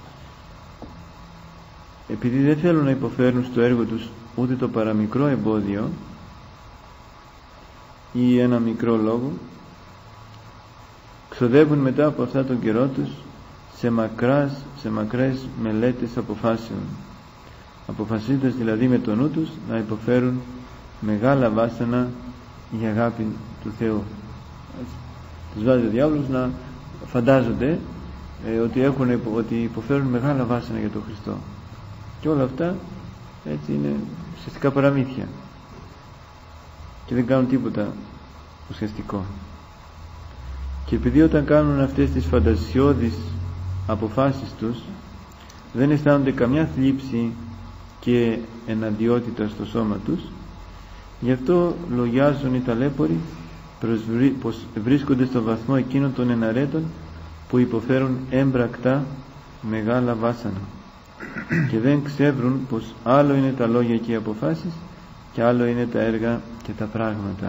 επειδή δεν θέλουν να υποφέρουν στο έργο τους ούτε το παραμικρό εμπόδιο ή ένα μικρό λόγο, ξοδεύουν μετά από αυτά τον καιρό τους σε μακρές μελέτες αποφάσεων, αποφασίζοντας δηλαδή με το νου τους να υποφέρουν μεγάλα βάσανα για αγάπη του Θεού. Τους βάζει ο διάβολος να φαντάζονται ότι υποφέρουν μεγάλα βάσανα για τον Χριστό, και όλα αυτά έτσι είναι ουσιαστικά παραμύθια και δεν κάνουν τίποτα ουσιαστικό. Και επειδή όταν κάνουν αυτές τις φαντασιώδεις αποφάσεις τους δεν αισθάνονται καμιά θλίψη και εναντιότητα στο σώμα τους, γι' αυτό λογιάζουν οι ταλέποροι πως βρίσκονται στο βαθμό εκείνων των εναρέτων που υποφέρουν έμπρακτα μεγάλα βάσανα και δεν ξεύρουν πως άλλο είναι τα λόγια και οι αποφάσεις και άλλο είναι τα έργα και τα πράγματα.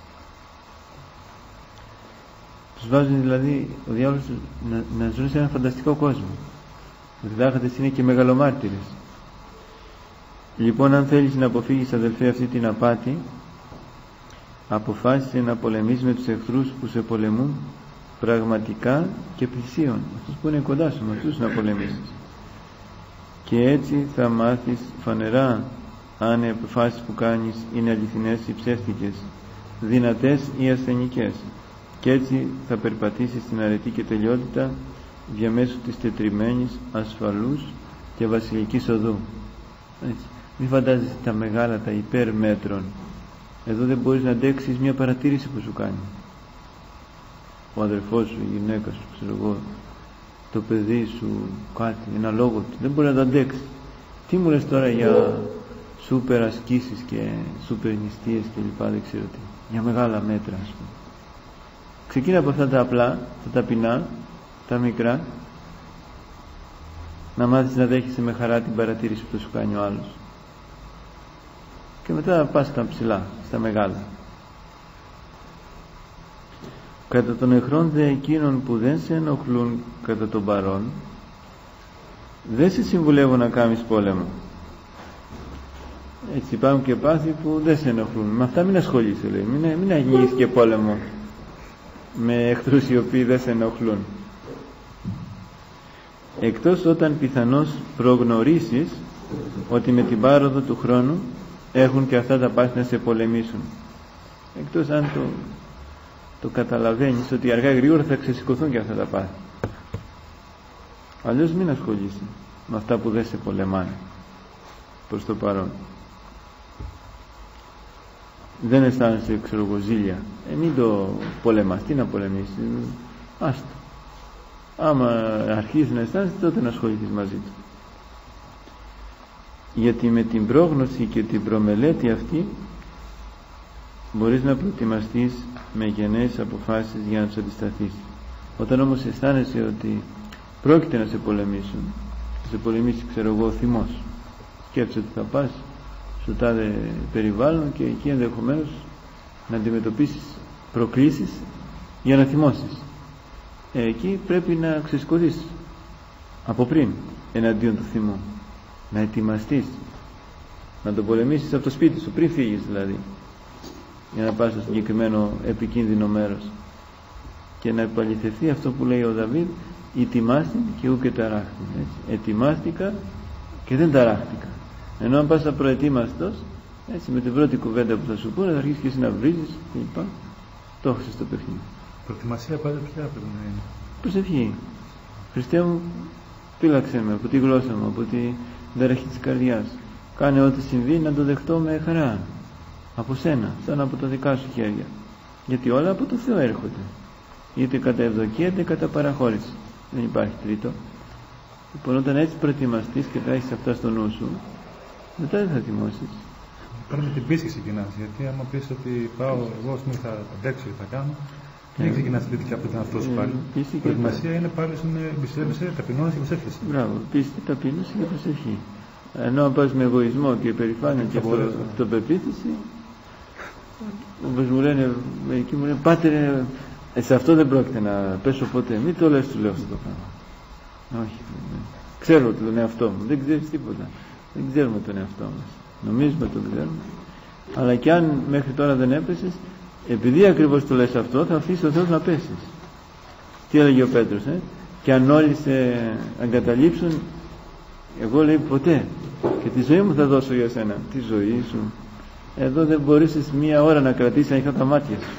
Τους βάζουν δηλαδή ο διάβολος να ζουν σε έναν φανταστικό κόσμο, ότι δάχτες είναι και μεγαλομάρτυρες. Λοιπόν, αν θέλεις να αποφύγεις, αδελφέ, αυτή την απάτη, αποφάσισε να πολεμείς με τους εχθρούς που σε πολεμούν πραγματικά και πλησίον, αυτούς που είναι κοντά σου, με αυτούς να πολεμήσεις, και έτσι θα μάθεις φανερά αν οι αποφάσεις που κάνεις είναι αληθινές ή ψεύτικες, δυνατές ή ασθενικές, και έτσι θα περπατήσεις στην αρετή και τελειότητα διαμέσου της τετριμένης, ασφαλούς και βασιλικής οδού. Έτσι. Μην φαντάζεσαι τα μεγάλα, τα υπερμέτρων. Εδώ δεν μπορείς να αντέξεις μια παρατήρηση που σου κάνει ο αδερφός σου, η γυναίκα σου, ξέρω εγώ, το παιδί σου, κάτι, ένα λόγο του, δεν μπορεί να το αντέξει. Τι μου λες τώρα για σούπερ ασκήσεις και σούπερ νηστείες και λοιπά, δεν ξέρω τι, για μεγάλα μέτρα, ας πούμε. Ξεκίνα από αυτά τα απλά, τα ταπεινά, τα μικρά, να μάθεις να δέχεσαι με χαρά την παρατήρηση που σου κάνει ο άλλος, και μετά πας στα ψηλά, στα μεγάλα. Κατά των εχθρών δε εκείνων που δεν σε ενοχλούν κατά τον παρόν, δεν σε συμβουλεύω να κάνεις πόλεμο. Έτσι υπάρχουν και πάθη που δεν σε ενοχλούν, με αυτά μην ασχολείσαι, λέει, μην αγγίεις και πόλεμο με εχθρούς οι οποίοι δεν σε ενοχλούν, εκτός όταν πιθανώς προγνωρίσεις ότι με την πάροδο του χρόνου έχουν και αυτά τα πάθη να σε πολεμήσουν, εκτός αν το καταλαβαίνεις ότι αργά ή γρήγορα θα ξεσηκωθούν και αυτά τα πάθη. Αλλιώς μην ασχολείσαι με αυτά που δεν σε πολεμάνε προς το παρόν. Δεν αισθάνεσαι, ξέρω εγώ, ζήλια, μην το πολεμάς. Τι να πολεμήσεις, άστο. Άμα αρχίσεις να αισθάνεσαι, τότε να ασχοληθείς μαζί του, γιατί με την πρόγνωση και την προμελέτη αυτή μπορείς να προετοιμαστείς με γενναίες αποφάσεις για να τους αντισταθείς. Όταν όμως αισθάνεσαι ότι πρόκειται να σε πολεμήσουν, να σε πολεμήσει, ξέρω εγώ, ο θυμός, σκέψε ότι θα πας στο τάδε περιβάλλον και εκεί ενδεχομένως να αντιμετωπίσεις προκλήσεις για να θυμώσεις. Εκεί πρέπει να ξεσηκωθείς από πριν εναντίον του θυμού, να ετοιμαστείς, Να το πολεμήσεις από το σπίτι σου, πριν φύγεις δηλαδή, για να πας στο συγκεκριμένο επικίνδυνο μέρος, και να επαληθευτεί αυτό που λέει ο Δαβίδ, ετοιμάστην και ου και ταράχτην. Ετοιμάστηκα και δεν ταράχτηκα. Ενώ αν πας απροετοίμαστος, έτσι, με την πρώτη κουβέντα που θα σου πούνε, θα αρχίσεις και εσύ να βρίζεις κλπ. Το έχασες στο παιχνίδι. Προετοιμασία πάντα ποια πρέπει να είναι? Προσευχή. Χριστέ μου, φύλαξε με από τη γλώσσα μου, από τη δέραχη της καρδιάς. Κάνε ό,τι συμβεί να το δεχτώ με χαρά. Από σένα, σαν από τα δικά σου χέρια. Γιατί όλα από το Θεό έρχονται. Είτε κατά ευδοκία είτε κατά παραχώρηση. Δεν υπάρχει τρίτο. Λοιπόν, όταν έτσι προετοιμαστείς και θα έχεις αυτά στο νου σου, μετά δεν θα θυμώσεις. Πρέπει με την πίστη ξεκινάς. Γιατί άμα πεις ότι πάω εγώ, θα αντέξω και θα κάνω, δεν ξεκινάς θετικά από τον εαυτό σου πάλι. Η προετοιμασία είναι πάλι στην εμπιστεύεσαι, ταπεινώνεσαι και προσεύχεσαι. Μπράβο, πίστη, ταπείνωση και προσευχή. Ενώ αν πας με εγωισμό και υπερηφάνεια και αυτοπεποίθηση, όπως μου λένε, μερικοί μου λένε, πάτερ, σε αυτό δεν πρόκειται να πέσω ποτέ. Μην το λες, του λέω αυτό το πράγμα. Όχι, ξέρω τον εαυτό μου, δεν ξέρεις τίποτα. Δεν ξέρουμε τον εαυτό μας. Νομίζουμε τον ξέρουμε. Αλλά και αν μέχρι τώρα δεν έπεσες, επειδή ακριβώς το λες αυτό, θα αφήσεις ο Θεός να πέσεις. Τι έλεγε ο Πέτρος, και αν όλοι σε εγκαταλείψουν, εγώ λέει ποτέ, και τη ζωή μου θα δώσω για σένα. Τη ζωή σου? Εδώ δεν μπορείς μία ώρα να κρατήσεις ανοιχτά τα μάτια σου.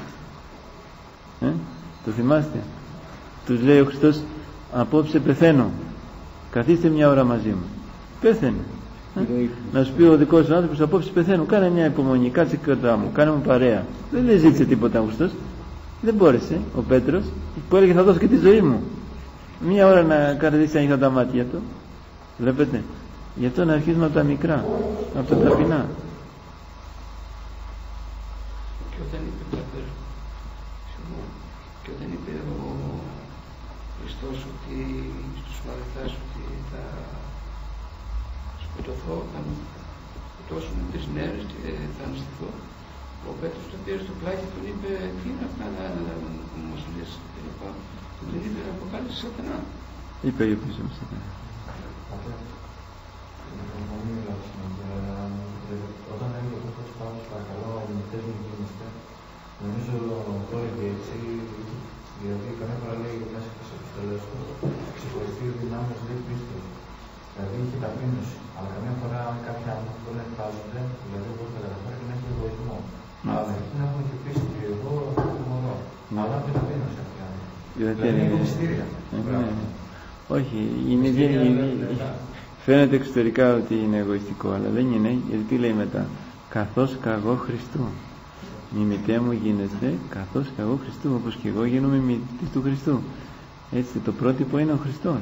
Το θυμάστε? Τους λέει ο Χριστός, απόψε πεθαίνω, καθίστε μια ώρα μαζί μου. Πέθαινε. Να σου πει ο δικός σου άνθρωπος, απόψε πεθαίνω, κάνε μια υπομονή, κάτσε κοντά μου, κάνε μου παρέα. Δεν ζήτησε τίποτα ο Χριστός. Δεν μπόρεσε ο Πέτρος, που έλεγε θα δώσω και τη ζωή μου, μια ώρα να κρατήσει ανοιχτά τα μάτια του. Βλέπετε, γι' αυτό να αρχίσουμε από τα μικρά, από τα ταπεινά. Και όταν είπε ο Χριστός ότι στους μαθητάς ότι θα σκοτωθώ, θα σκοτώσουν 3 μέρες και θα αναστηθώ, ο Πέτρος τον πήρε στο πλάι και τον είπε, τι είναι αυτά που μας λες, κλπ. Τον είπε να αποκάλεσε σατανά. Είπε η οποία μου σατανά. Όταν έλεγε ο Πέτρος πάνω παρακαλώ, μητές μου γίνεστε, νομίζω το έλεγε έτσι, γιατί καμιά φορά λέει μέσα στις επιστολές του, ξεχωριστεί δυνάμεις λέει πίστος. Δηλαδή είχε ταπείνωση. Αλλά καμιά φορά κάποιοι άνθρωποι δεν εκφράζονται, δηλαδή όπως τα καταφέρει και να έχει εγωισμό. Αλλά μερικοί να έχουν και πίστη και εγώ θα το μωρώ. Αλλά δεν ταπείνωση αυτή. Δηλαδή είναι υπομυστήρια. Όχι, φαίνεται εξωτερικά ότι είναι εγωιστικό, αλλά δεν είναι, γιατί τι λέει μετά? Καθώς καγώ Χριστού. Μιμητέ μου γίνεστε καθώς και εγώ Χριστού, όπως και εγώ γίνομαι μιμητής του Χριστού. Έτσι, το πρότυπο είναι ο Χριστός.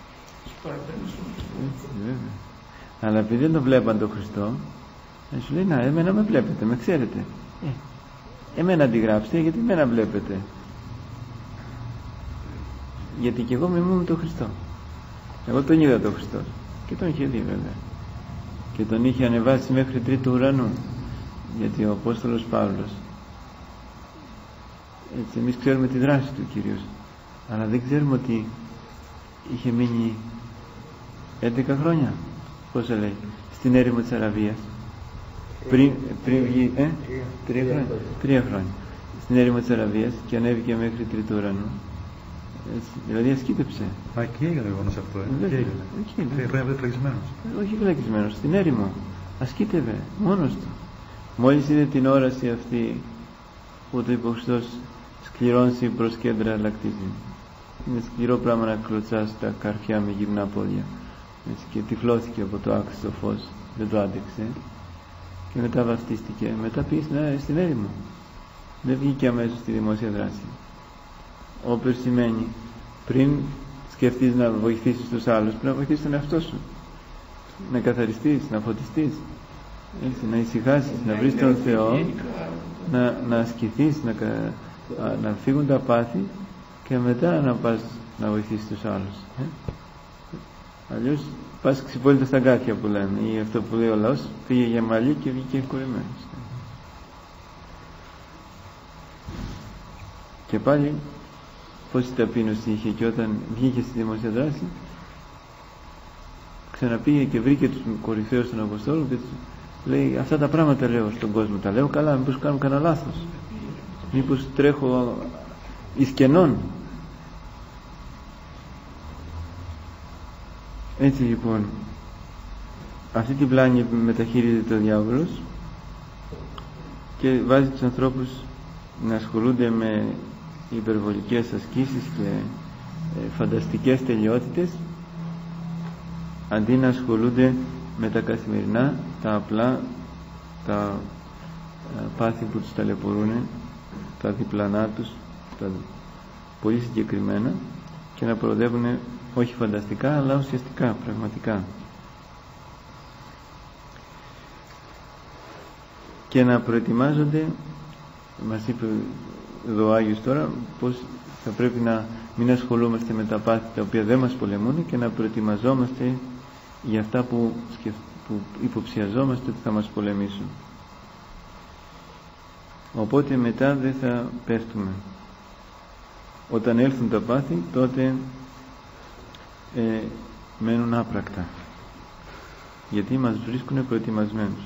Έτσι, βέβαια. Αλλά επειδή δεν το βλέπαν τον Χριστό, σου λέει, να, εμένα με βλέπετε, με ξέρετε. Εμένα αντιγράψτε, γιατί εμένα βλέπετε. Γιατί και εγώ μιμούμαι τον Χριστό. Εγώ τον είδα τον Χριστό. Και τον είχε δει βέβαια. Και τον είχε ανεβάσει μέχρι 3ο ουρανού. Γιατί ο Απόστολος Παύλος, έτσι, εμείς ξέρουμε τη δράση του κυρίως, αλλά δεν ξέρουμε ότι είχε μείνει 11 χρόνια, πόσα λέει, στην έρημο της Αραβίας, πριν βγει 3 χρόνια στην έρημο της Αραβίας, και ανέβηκε μέχρι 3ο ουρανού. Έτσι, δηλαδή ασκήτεψε. Μα εκεί έγινε το γεγονός αυτό, Πρέπει να είναι φυλακισμένος. Όχι φυλακισμένος, στην έρημο ασκήτευε μόνος του. Μόλις είδε την όραση αυτή που το είπε ο Χριστός, σκληρώνσει προς κέντρα λακτίζει. Είναι σκληρό πράγμα να κλωτσάς τα καρφιά με γυμνά πόδια. Έτσι, και τυφλώθηκε από το άξιο φως, δεν το άντεξε και μετά βαφτίστηκε. Μετά πήγε στην έρημο. Δεν βγήκε αμέσως στη δημόσια δράση. Όπερ σημαίνει, πριν σκεφτείς να βοηθήσεις τους άλλους, πρέπει να βοηθήσεις τον εαυτό σου, να καθαριστείς, να φωτιστείς, έτσι, να ησυχάσεις, να βρεις τον Θεό, να ασκηθείς, να φύγουν τα πάθη και μετά να πας να βοηθήσεις τους άλλους. Αλλιώς πας ξυπόλυτα στα γκάθια που λένε, ή αυτό που λέει ο λαός, πήγε για μαλλί και βγήκε κορεμένος. Και πάλι πόση ταπείνωση είχε, και όταν βγήκε στη δημόσια δράση ξαναπήγε και βρήκε τους κορυφαίους των Αποστόλων και λέει αυτά τα πράγματα λέω στον κόσμο, τα λέω καλά, μήπως κάνω κανένα λάθος, μήπως τρέχω εις κενών. Έτσι λοιπόν αυτή την πλάνη μεταχειρίζεται ο διάβολος και βάζει τους ανθρώπους να ασχολούνται με υπερβολικές ασκήσεις και φανταστικές τελειότητες, αντί να ασχολούνται με τα καθημερινά, τα απλά, τα πάθη που τους ταλαιπωρούν, τα διπλανά τους, τα πολύ συγκεκριμένα, και να προοδεύουν όχι φανταστικά αλλά ουσιαστικά, πραγματικά, και να προετοιμάζονται. Μας είπε εδώ ο Άγιος τώρα πως θα πρέπει να μην ασχολούμαστε με τα πάθη τα οποία δεν μας πολεμούν και να προετοιμαζόμαστε για αυτά που υποψιαζόμαστε ότι θα μας πολεμήσουν. Οπότε μετά δεν θα πέφτουμε. Όταν έλθουν τα πάθη τότε μένουν άπρακτα, γιατί μας βρίσκουν προετοιμασμένους.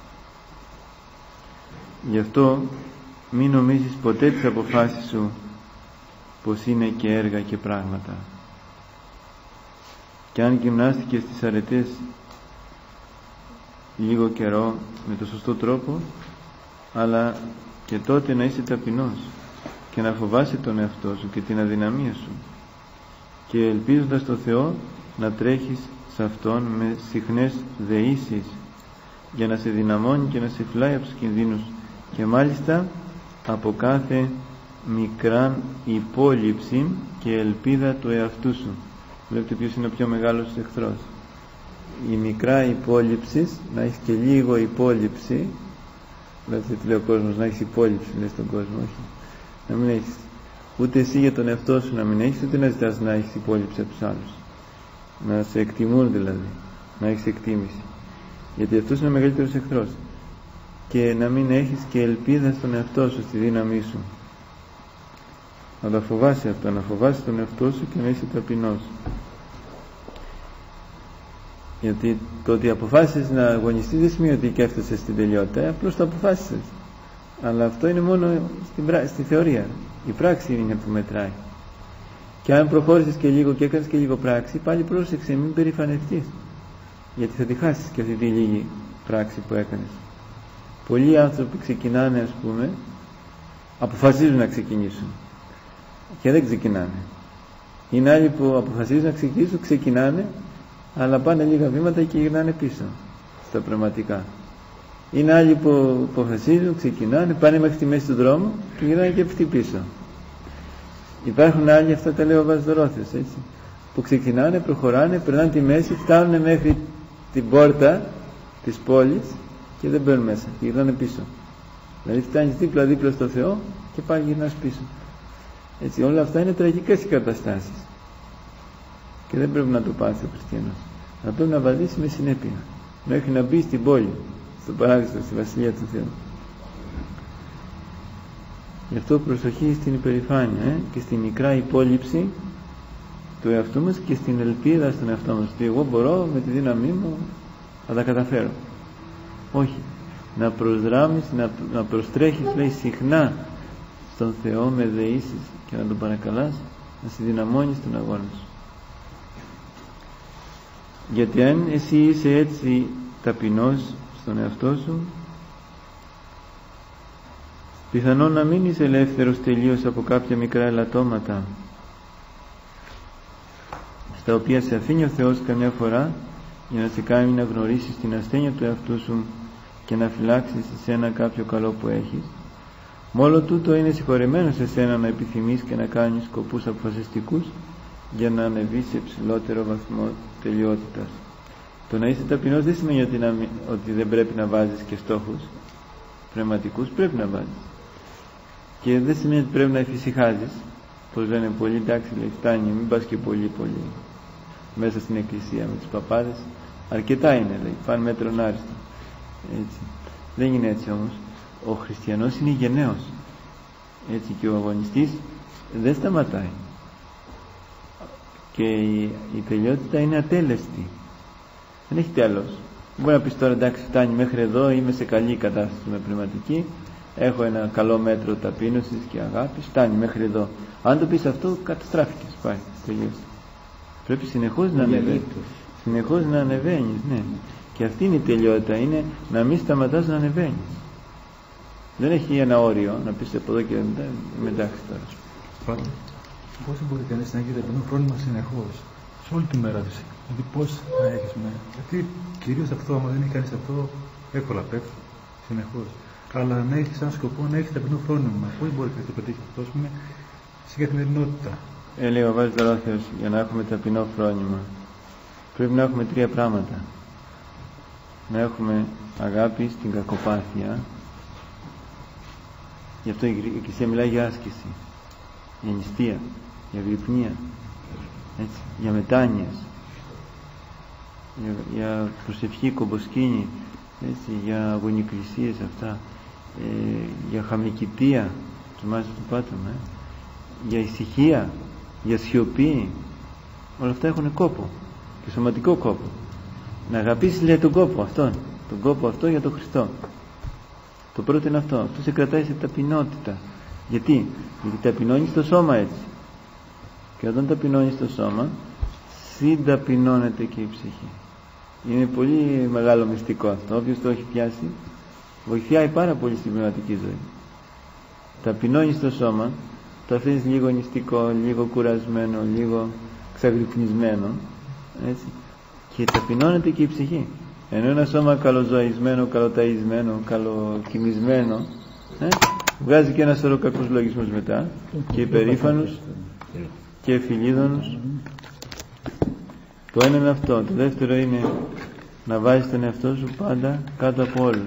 Γι' αυτό μην νομίζεις ποτέ τις αποφάσεις σου πως είναι και έργα και πράγματα, και αν γυμνάστηκες στις αρετές λίγο καιρό με το σωστό τρόπο, αλλά και τότε να είσαι ταπεινός και να φοβάσαι τον εαυτό σου και την αδυναμία σου, και ελπίζοντας το Θεό να τρέχεις σε Αυτόν με συχνές δεήσεις για να σε δυναμώνει και να σε φυλάει από τους κινδύνους, και μάλιστα από κάθε μικράν υπόλοιψη και ελπίδα του εαυτού σου. Βλέπετε ποιος είναι ο πιο μεγάλος εχθρός. Η μικρά υπόλοιψη, να έχεις και λίγο υπόλοιψη. Βλέπετε τι λέει ο κόσμος, να έχεις υπόλοιψη, λέει στον κόσμο, όχι. Να μην έχεις ούτε εσύ για τον εαυτό σου, να μην έχεις, ούτε να ζητάς να έχεις υπόλοιψη από τους άλλους. Να σε εκτιμούν δηλαδή, να έχεις εκτίμηση. Γιατί αυτός είναι ο μεγαλύτερος εχθρός. Και να μην έχεις και ελπίδα στον εαυτό σου, στη δύναμή σου. Να τα φοβάσαι αυτό, να φοβάσαι τον εαυτό σου και να είσαι ταπεινός. Γιατί το ότι αποφάσισες να αγωνιστείς δεν σημαίνει ότι και έφτασες στην τελειότητα, απλώς το αποφάσισες. Αλλά αυτό είναι μόνο στη θεωρία. Η πράξη είναι που μετράει. Και αν προχώρησες και λίγο και έκανες και λίγο πράξη, πάλι πρόσεξε, μην περηφανευτείς. Γιατί θα τη χάσεις και αυτή τη λίγη πράξη που έκανες. Πολλοί άνθρωποι ξεκινάνε, ας πούμε, αποφασίζουν να ξεκινήσουν και δεν ξεκινάνε. Είναι άλλοι που αποφασίζουν να ξεκινήσουν, ξεκινάνε, αλλά πάνε λίγα βήματα και γυρνάνε πίσω στα πραγματικά. Είναι άλλοι που αποφασίζουν, ξεκινάνε, πάνε μέχρι τη μέση του δρόμου και γυρνάνε και αυτοί πίσω. Υπάρχουν άλλοι, αυτά τα λέει ο Βαζδορόθιος, έτσι, που ξεκινάνε, προχωράνε, περνάνε τη μέση, φτάνουν μέχρι την πόρτα της πόλης και δεν μπαίνουν μέσα και γυρνάνε πίσω. Δηλαδή φτάνεις δίπλα-δίπλα στο Θεό και πάλι γυρνάς πίσω. Έτσι, όλα αυτά είναι τραγικές οι καταστάσεις και δεν πρέπει να το πάθει ο χριστιανός. Θα πρέπει να βαδίσει με συνέπεια μέχρι να μπει στην πόλη, στον παράδεισο, στη Βασιλεία του Θεού. Γι' αυτό προσοχή στην υπερηφάνεια και στη μικρά υπόλοιψη του εαυτού μας και στην ελπίδα στον εαυτό μας ότι εγώ μπορώ με τη δύναμή μου να τα καταφέρω. Όχι, να προσδράμεις, να προστρέχεις, λέει, συχνά στον Θεό με δεήσεις και να τον παρακαλάς να σε δυναμώνει στον αγώνα σου. Γιατί αν εσύ είσαι έτσι ταπεινός στον εαυτό σου, πιθανόν να μην είσαι ελεύθερος τελείως από κάποια μικρά ελαττώματα στα οποία σε αφήνει ο Θεός καμιά φορά για να σε κάνει να γνωρίσεις την ασθένεια του εαυτού σου και να φυλάξεις σε σένα κάποιο καλό που έχεις. Μόλο τούτο είναι συγχωρεμένο σε σένα να επιθυμείς και να κάνεις σκοπούς αποφασιστικούς για να ανεβείς σε ψηλότερο βαθμό τελειότητας. Το να είσαι ταπεινός δεν σημαίνει ότι δεν πρέπει να βάζεις και στόχους πνευματικούς, πρέπει να βάζεις. Και δεν σημαίνει ότι πρέπει να εφησυχάζεις, πως λένε πολλοί, εντάξει, λέει, φτάνει, μην πας και πολύ μέσα στην εκκλησία με τους παπάδες, αρκετά είναι, λέει, πάνε μέτρον άριστο. Έτσι. Δεν είναι έτσι όμως. Ο χριστιανός είναι γενναίος, έτσι, και ο αγωνιστής δεν σταματάει και η τελειότητα είναι ατέλεστη, δεν έχει τέλος. Μπορεί να πεις τώρα εντάξει, φτάνει μέχρι εδώ, είμαι σε καλή κατάσταση με πνευματική, έχω ένα καλό μέτρο ταπείνωσης και αγάπης, φτάνει μέχρι εδώ. Αν το πεις αυτό, καταστράφηκες, πάει, τελείωσε. Πρέπει συνεχώς να ανεβαίνεις. Συνεχώς να ανεβαίνεις, ναι. Και αυτή είναι η τελειότητα, είναι να μην σταματάς να ανεβαίνεις. Δεν έχει ένα όριο να πεις από εδώ και μετά τώρα. Πώς μπορεί κανείς να έχει ταπεινό φρόνημα συνεχώς, σε όλη τη μέρα της? Δηλαδή πώς να έχεις γιατί κυρίως αυτό, άμα δεν έχει κανείς αυτό, εύκολα πέφτει συνεχώς. Αλλά να έχει σαν σκοπό να έχει ταπεινό φρόνημα. Πώς μπορεί κανείς να το πετύχει αυτό, στην καθημερινότητα? Λέει ο Βάζος Δωρόθεος, για να έχουμε ταπεινό φρόνημα πρέπει να έχουμε 3 πράγματα. Να έχουμε αγάπη στην κακοπάθεια. Γι' αυτό η Εκκλησία μιλάει για άσκηση, για νηστεία, για γρυπνία, έτσι, για μετάνοιες, για προσευχή, κομποσκήνη, έτσι, για αγωνικλησίες αυτά, για χαμικητία, θυμάσαι το πάτωμα, για ησυχία, για σιωπή. Όλα αυτά έχουν κόπο και σωματικό κόπο. Να αγαπήσεις, λέει, τον κόπο αυτόν, τον κόπο αυτό για τον Χριστό. Το πρώτο είναι αυτό. Αυτό σε κρατάει σε ταπεινότητα. Γιατί ταπεινώνεις το σώμα έτσι. Και όταν ταπεινώνεις το σώμα, συνταπεινώνεται και η ψυχή. Είναι πολύ μεγάλο μυστικό αυτό. Όποιος το έχει πιάσει, βοηθάει πάρα πολύ στην πνευματική ζωή. Ταπεινώνεις το σώμα, το αφήνεις λίγο νηστικό, λίγο κουρασμένο, λίγο ξαγρυπνισμένο, έτσι. Και ταπεινώνεται και η ψυχή. Ενώ ένα σώμα καλοζωισμένο, καλοταισμένο, καλοκοιμισμένο, βγάζει και ένα σωρό κακούς λογισμούς μετά, και υπερήφανους και φιλίδωνους. Το ένα είναι αυτό. Το δεύτερο είναι να βάζεις τον εαυτό σου πάντα κάτω από όλους.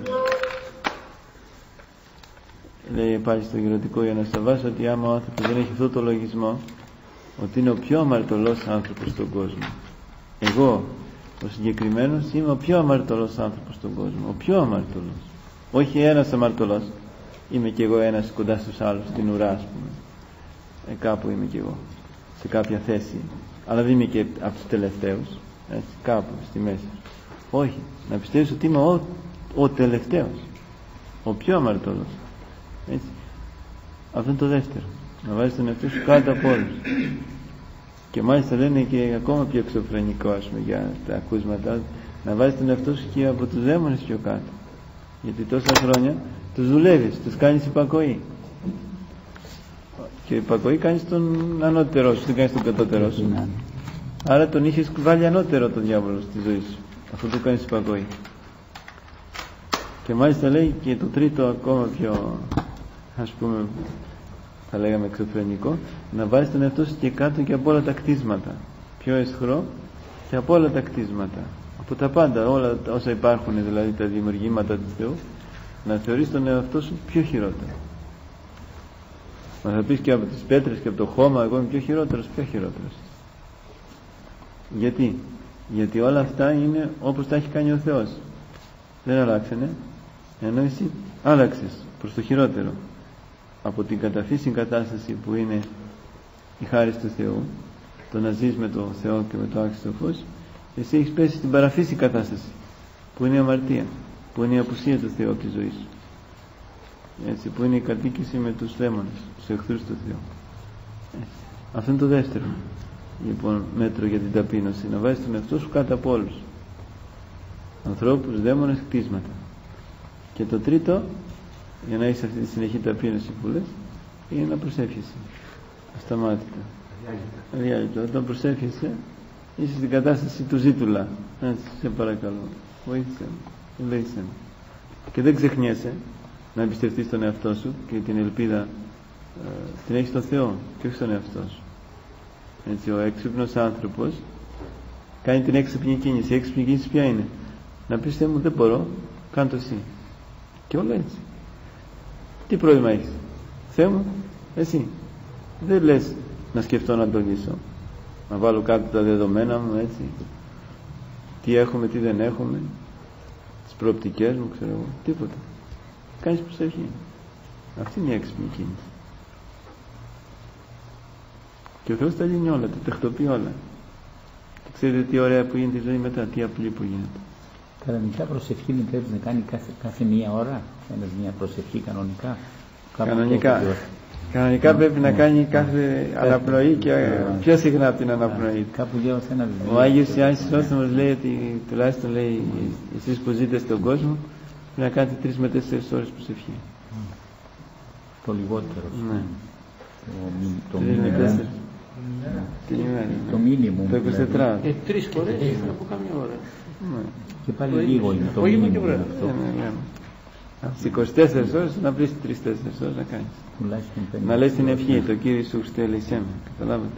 Λέει πάλι στο γερωτικό για να σταβάσει ότι άμα ο άνθρωπος δεν έχει αυτό το λογισμό, ότι είναι ο πιο αμαρτωλός άνθρωπος στον κόσμο. Εγώ ο συγκεκριμένος είμαι ο πιο αμαρτωλός άνθρωπος στον κόσμο. Ο πιο αμαρτωλός. Όχι ένας αμαρτωλός. Είμαι κι εγώ ένας κοντά στους άλλους, στην ουρά, ας πούμε. Κάπου είμαι κι εγώ, σε κάποια θέση. Αλλά δεν είμαι και από τους τελευταίους. Έτσι, κάπου στη μέση. Όχι. Να πιστεύεις ότι είμαι ο τελευταίος. Ο πιο αμαρτωλός. Έτσι. Αυτό είναι το δεύτερο. Να βάζεις τον εαυτό σου κάτω από όλους. Και μάλιστα λένε και ακόμα πιο εξωφρενικό, ας πούμε, για τα ακούσματα, να βάζεις τον εαυτό σου και από τους δαίμονες πιο κάτω. Γιατί τόσα χρόνια τους δουλεύεις, τους κάνεις υπακοή. Και υπακοή κάνεις τον ανώτερό σου, δεν κάνεις τον κατώτερό σου. Άρα τον είχες βάλει ανώτερο τον διάβολο στη ζωή σου. Αυτό το κάνεις υπακοή. Και μάλιστα λέει και το τρίτο ακόμα πιο, ας πούμε, θα λέγαμε εξωφρενικό, να βάζεις τον εαυτό σου και κάτω και από όλα τα κτίσματα. Πιο αισχρό και από όλα τα κτίσματα. Από τα πάντα, όλα όσα υπάρχουν, δηλαδή τα δημιουργήματα του Θεού, να θεωρείς τον εαυτό σου πιο χειρότερο. Μα θα πεις και από τις πέτρες και από το χώμα, εγώ είμαι πιο χειρότερος, πιο χειρότερος. Γιατί όλα αυτά είναι όπως τα έχει κάνει ο Θεός. Δεν αλλάξανε, ενώ εσύ άλλαξες προς το χειρότερο. Από την καταφύσιν κατάσταση που είναι η χάρις του Θεού, το να ζεις με το Θεό και με το άξιστο φως, εσύ έχεις πέσει στην παραφύση κατάσταση που είναι η αμαρτία, που είναι η απουσία του Θεού από τη ζωή σου, έτσι, που είναι η κατοίκηση με τους δαίμονες, τους εχθρούς του Θεού. Αυτό είναι το δεύτερο, λοιπόν, μέτρο για την ταπείνωση, να βάζεις τον εαυτό σου κάτω από όλους, ανθρώπους, δαίμονες, κτίσματα. Και το τρίτο, για να έχεις αυτή τη συνεχή ταπείνωση που λες, είναι να προσεύχεσαι ασταμάτητα, αδιάλειπτα. Όταν προσεύχεσαι είσαι στην κατάσταση του ζήτουλα. Έτσι, σε παρακαλώ, βοήθησε με, ελέησέ με. Και δεν ξεχνιέσαι να εμπιστευτείς τον εαυτό σου και την ελπίδα την έχεις στον Θεό και όχι στον εαυτό σου. Έτσι, ο έξυπνος άνθρωπος κάνει την έξυπνη κίνηση. Η έξυπνη κίνηση ποια είναι? Να πεις Θεέ μου, δεν μπορώ, κάνε το εσύ. Και όλα έτσι. Τι πρόβλημα έχεις? Θεέ μου, εσύ. Δεν λες να σκεφτώ να το λύσω, να βάλω κάτω τα δεδομένα μου, έτσι, τι έχουμε, τι δεν έχουμε, τις προοπτικές μου, ξέρω εγώ, τίποτα. Κάνεις προσευχή. Αυτή είναι η έξυπνη κίνηση. Και ο Θεός τα λύνει όλα, τα τεκτοποιεί όλα. Και ξέρετε τι ωραία που γίνεται η ζωή μετά, τι απλή που γίνεται. Κανονικά προσευχή δεν πρέπει να κάνει κάθε μία ώρα, μια προσευχή κανονικά. Κανονικά πρέπει να κάνει κάθε αναπνοή και πιο συχνά από την αναπνοή. Κάπου διάβασα ένα βιβλίο. Ο Άγιος Ιωάννης Χρυσόστομος λέει ότι τουλάχιστον λέει εσείς που ζείτε στον κόσμο πρέπει να κάνετε 3 με 4 ώρες προσευχή. Το λιγότερο. Ναι. Το μήνυμο. Το 24. 3 φορές από κάμια ώρα. Και πάλι λίγο είναι το μήνυμο αυτό. Στις 24 ώρες να βρεις 3-4 ώρες να κάνεις. Να λες την ευχή, το Κύριε Ιησού Χριστέ ελεησέ με. Καταλάβατε.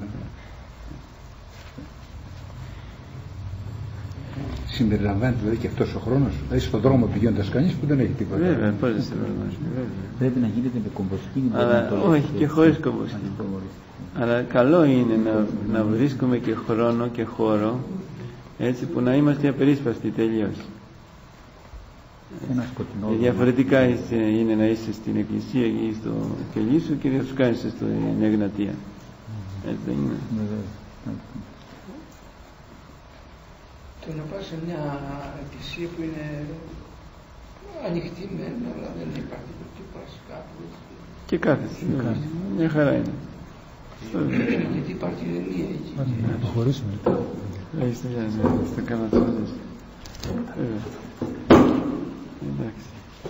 Συμπεριλαμβάνεται δηλαδή και αυτός ο χρόνος, δηλαδή στον δρόμο πηγαίνοντας κανείς που δεν έχει τίποτα. Βέβαια, πώς δεν συμπεριλαμβάνεται. Πρέπει να γίνεται με κομποσκήνη. Όχι, και χωρίς κομποσκήνη. Αλλά καλό είναι να βρίσκουμε και χρόνο και χώρο έτσι που να είμαστε απερίσπαστοι τελείως. Διαφορετικά είναι να είσαι στην εκκλησία ή στο κελί σου και να σου κάνεις στην Εγνατία. Έτσι δεν είναι. Το να πας σε μια εκκλησία που είναι ανοιχτή μεν, αλλά δεν υπάρχει και πας κάπου. Και κάθεσαι. Μια χαρά είναι. Γιατί υπάρχει ηρεμία εκεί. Να αποχωρήσουμε. Στο κάνω τώρα. Εντάξει.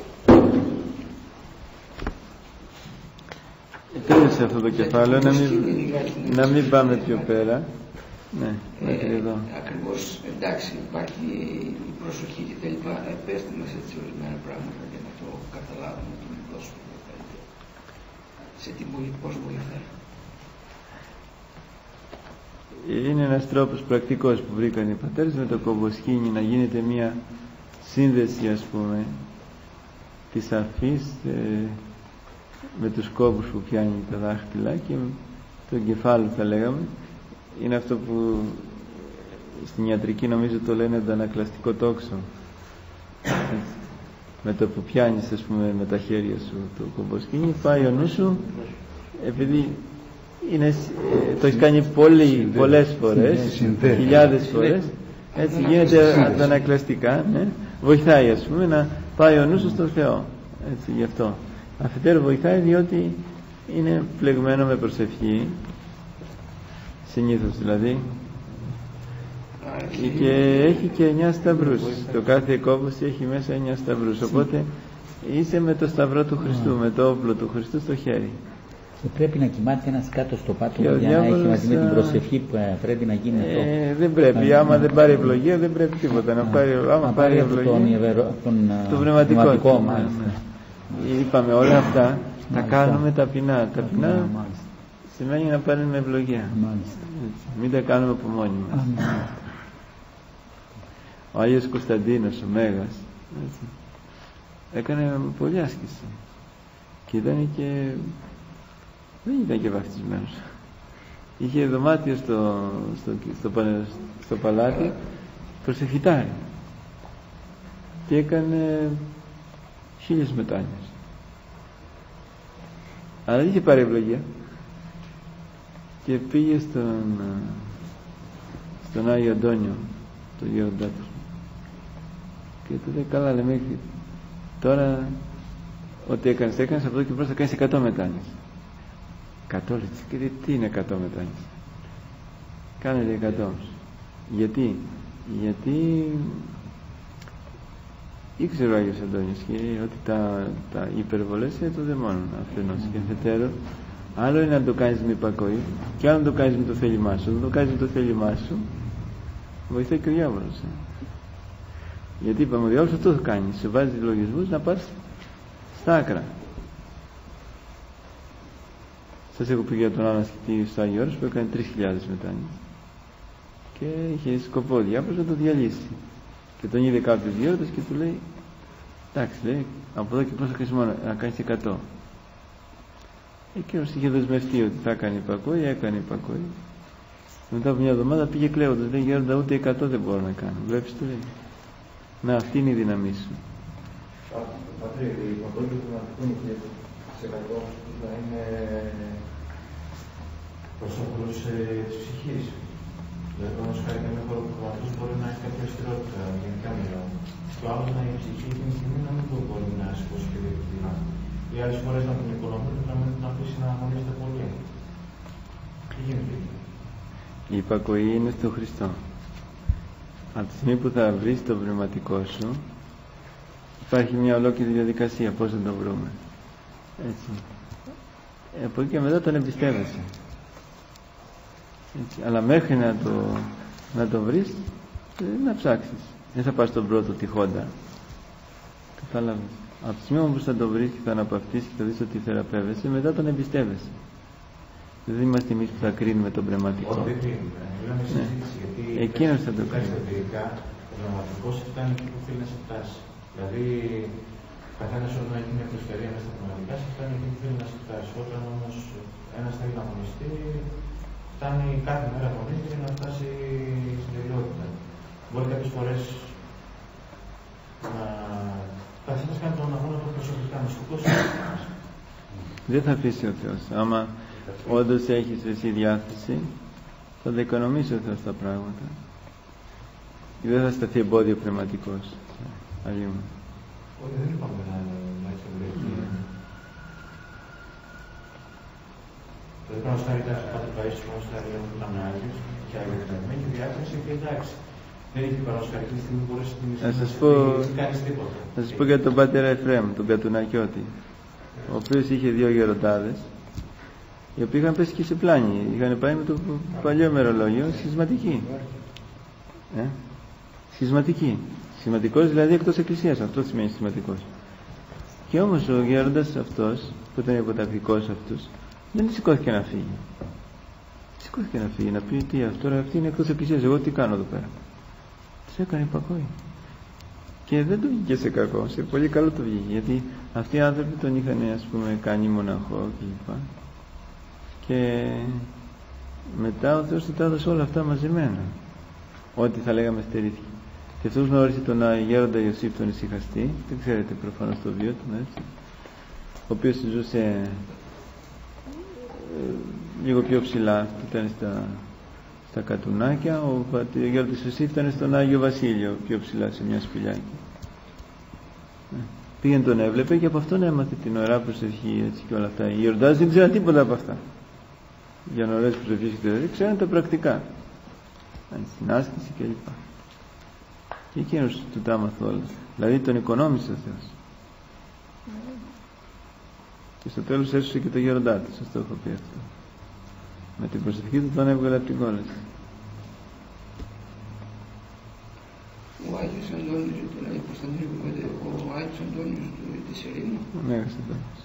Τέλειωσε αυτό το κεφάλαιο, να μην πάμε πιο πέρα. Ναι, μέχρι εδώ. Ακριβώς, εντάξει, υπάρχει η προσοχή και τα λοιπά. Πέστε μας έτσι ορισμένα πράγματα για να το καταλάβουμε και να δώσουμε καλύτερα. Σε τι πώς βοηθάει. Είναι ένας τρόπος πρακτικός που βρήκαν οι πατέρες με το κομποσκήνι να γίνεται μια σύνδεση, ας πούμε, της αφής με τους κόμπους που πιάνει τα δάχτυλα και το κεφάλι θα λέγαμε. Είναι αυτό που στην ιατρική νομίζω το λένε αντανακλαστικό τόξο. Με το που πιάνεις, ας πούμε, με τα χέρια σου το κομποσκήνι, πάει ο νους σου, επειδή το έχει κάνει πολλές φορές, χιλιάδες φορές, έτσι γίνεται αντανακλαστικά, ναι. Βοηθάει, ας πούμε, να πάει ο νους σου στον Θεό, έτσι, γι' αυτό. Αφετέρου βοηθάει διότι είναι πλεγμένο με προσευχή, συνήθως δηλαδή, και έχει και 9 σταυρούς. Το κάθε κόμπος έχει μέσα 9 σταυρούς, οπότε είσαι με το σταυρό του Χριστού, με το όπλο του Χριστού στο χέρι. Και πρέπει να κοιμάται ένας κάτω στο πάτωμα για να έχει μαζί με την προσευχή που πρέπει να γίνει αυτό. Δεν πρέπει, άμα δεν πάρει ευλογία δεν πρέπει τίποτα. Άμα πάρει ευλογία, το πνευματικό μάλιστα. Είπαμε όλα αυτά τα κάνουμε ταπεινά. Ταπεινά σημαίνει να παίρνουμε ευλογία. Μην τα κάνουμε από μόνοι μας. Ο Άγιος Κωνσταντίνος, ο Μέγας, έκανε πολλή άσκηση και δεν ήταν και βαφτισμένος. Είχε δωμάτιο στο παλάτι προσευχητάρι και έκανε 1000 μετάνοιες. Αλλά δεν είχε πάρει ευλογία και πήγε στον Άγιο Αντώνιο, το γέροντά του, και του λέει, καλά, λέμε, τώρα ό,τι έκανες από εδώ και μπρος θα κάνεις 100 μετάνοιες. 100 λίτς, και τι είναι 100 μετάνοιες? Κάνε 100. Γιατί ήξερε ο Άγιος Αντώνιος ότι τα υπερβολές είναι το δαιμόνων αφενός και αφετέρου. Άλλο είναι να το κάνεις με υπακοή και άλλο να το κάνεις με το θέλημά σου. Όταν το κάνεις με το θέλημά σου βοηθάει και ο διάβολος. Γιατί είπαμε, ο διάβολος αυτό θα κάνει, σου βάζει λογισμούς να πας στα άκρα. Σας έχω πει για τον άλλο ασκητή στο Άγιο Όρος που έκανε 3.000 μετάνοιες και είχε σκοπό ο διάβολος να το διαλύσει. Και τον είδε κάποιος γέροντας και του λέει, εντάξει, λέει, από εδώ και πώς θα κάνεις μόνο να κάνεις 100. Εκείνος είχε δεσμευτεί ότι θα κάνει υπακοή, έκανε υπακοή. Μετά από μια εβδομάδα πήγε κλαίοντας, λέει, γέροντα, ούτε 100 δεν μπορώ να κάνω. Βλέπεις, του λέει, να, αυτή είναι η δύναμή σου. Πατρί, η υπακοή του πνευματικού και σε 100 να είναι προς όφελος της ψυχής. Δηλαδή, όμως χάρη κάποιο χώρο που πραγματικά μπορεί να έχει κάποια αυστηρότητα γενικά μοιραία. Το άλλο να η ψυχή εκείνη τη στιγμή να μην μπορεί να σηκώσει και διευθυντικά. Οι άλλες φορές να την οικονομούν και να μην την αφήσει να αγωνίζεται πολύ. Τι γίνεται εκεί? Η υπακοή είναι στο Χριστό. Από τη στιγμή που θα βρεις το πνευματικό σου, υπάρχει μια ολόκληρη διαδικασία πώς θα το βρούμε. Έτσι. Από εκεί και μετά τον εμπιστεύεσαι. Έτσι. Αλλά μέχρι να το βρεις, να ψάξεις. Δεν θα πας στον πρώτο τυχόντα. Κατάλαβες. Από τη στιγμή που θα το βρεις και θα αναπαυτείς και θα δεις ότι θεραπεύεσαι, μετά τον εμπιστεύεσαι. Δεν είμαστε εμείς που θα κρίνουμε τον πνευματικό. Όχι, δεν κρίνουμε. Μιλάμε συζήτηση, γιατί εκείνος θα το κρίνει. Εμπειρικά, ο πνευματικός φτάνει εκεί που θέλει να σε φτάσει. Δηλαδή, καθένας όταν έχει μια προσφερία μέσα στα πνευματικά, σε φτάνει εκεί που θέλει να σε φτάσει. Όταν όμως ένας θέλει να αγωνιστεί, φτάνει κάθε μέρα αγωνιστεί για να φτάσει στην τελειότητα. Μπορεί κάποιες φορές να καθένας κάνει τον αγώνα του προσωπικά, να σκοπώσει. Δεν θα αφήσει ο Θεός. Άμα όντως έχεις εσύ διάθεση, θα τα οικονομήσει ο Θεός τα πράγματα. Και δεν θα σταθεί εμπόδιο πνευματικός. Αλλήμον. Όχι, δεν είπαμε να έχει εμπειρία. Δηλαδή, πάνω στα ρητά, κάτι παίρνει πάνω στα ρητά που ήταν Άγιος και αγιογραμμένη και διάθεση και εντάξει. Δεν έχει παρασκευή τη στιγμή που μπορείς να κάνεις τίποτα. Θα σας πω για τον πατέρα Εφραίμ, τον Κατουνακιώτη, ο οποίος είχε 2 γεροντάδες, οι οποίοι είχαν πέσει και σε πλάνη. Είχαν πάει με το παλιό ημερολόγιο σχισματική. Σχισματική. Σχισματικός δηλαδή εκτός εκκλησίας. Αυτό σημαίνει σχισματικός. Και όμως ο γέροντας αυτός, που ήταν υποτακτικός αυτούς, δεν σηκώθηκε να φύγει. Σηκώθηκε να φύγει, να πει τι αυτό, αυτή είναι εκτός εκκλησίας. Εγώ τι κάνω εδώ πέρα. Τους έκανε υπακόη. Και δεν το βγήκε σε κακό, σε πολύ καλό το βγήκε. Γιατί αυτοί οι άνθρωποι τον είχαν, ας πούμε, κάνει μοναχό κλπ. Και μετά ο Θεός του τα έδωσε όλα αυτά μαζεμένα. Ό,τι θα λέγαμε στερήθηκε. Και αυτός γνώρισε τον γέροντα Ιωσήφ τον ησυχαστή, δεν ξέρετε προφανώς το βίο του, έτσι, ο οποίος ζούσε λίγο πιο ψηλά, ήταν στα Κατουνάκια. Ο γέροντας Ιωσήφ ήταν στον Άγιο Βασίλειο, πιο ψηλά σε μια σπηλιάκι. Πήγαινε τον έβλεπε και από αυτόν έμαθε την ωραία προσευχή, έτσι, και όλα αυτά. Οι γεροντάδες δεν ξέραν τίποτα από αυτά. Για να ωραίες προσευχές και δεν ξέραν τα πρακτικά. Στην άσκηση κλπ. Και εκείνος του τα άμαθε όλα. Δηλαδή τον οικονόμησε ο Θεός. Και στο τέλος έσωσε και το γέροντά του, σας το έχω πει αυτό. Με την προσευχή του τον έβγαλε από την κόλαση. Ο Άγιος Αντώνης, τώρα η Κωνσταντίνου, ο Άγιος Αντώνης της Ερήμου. Ο Μέγας Αντώνης.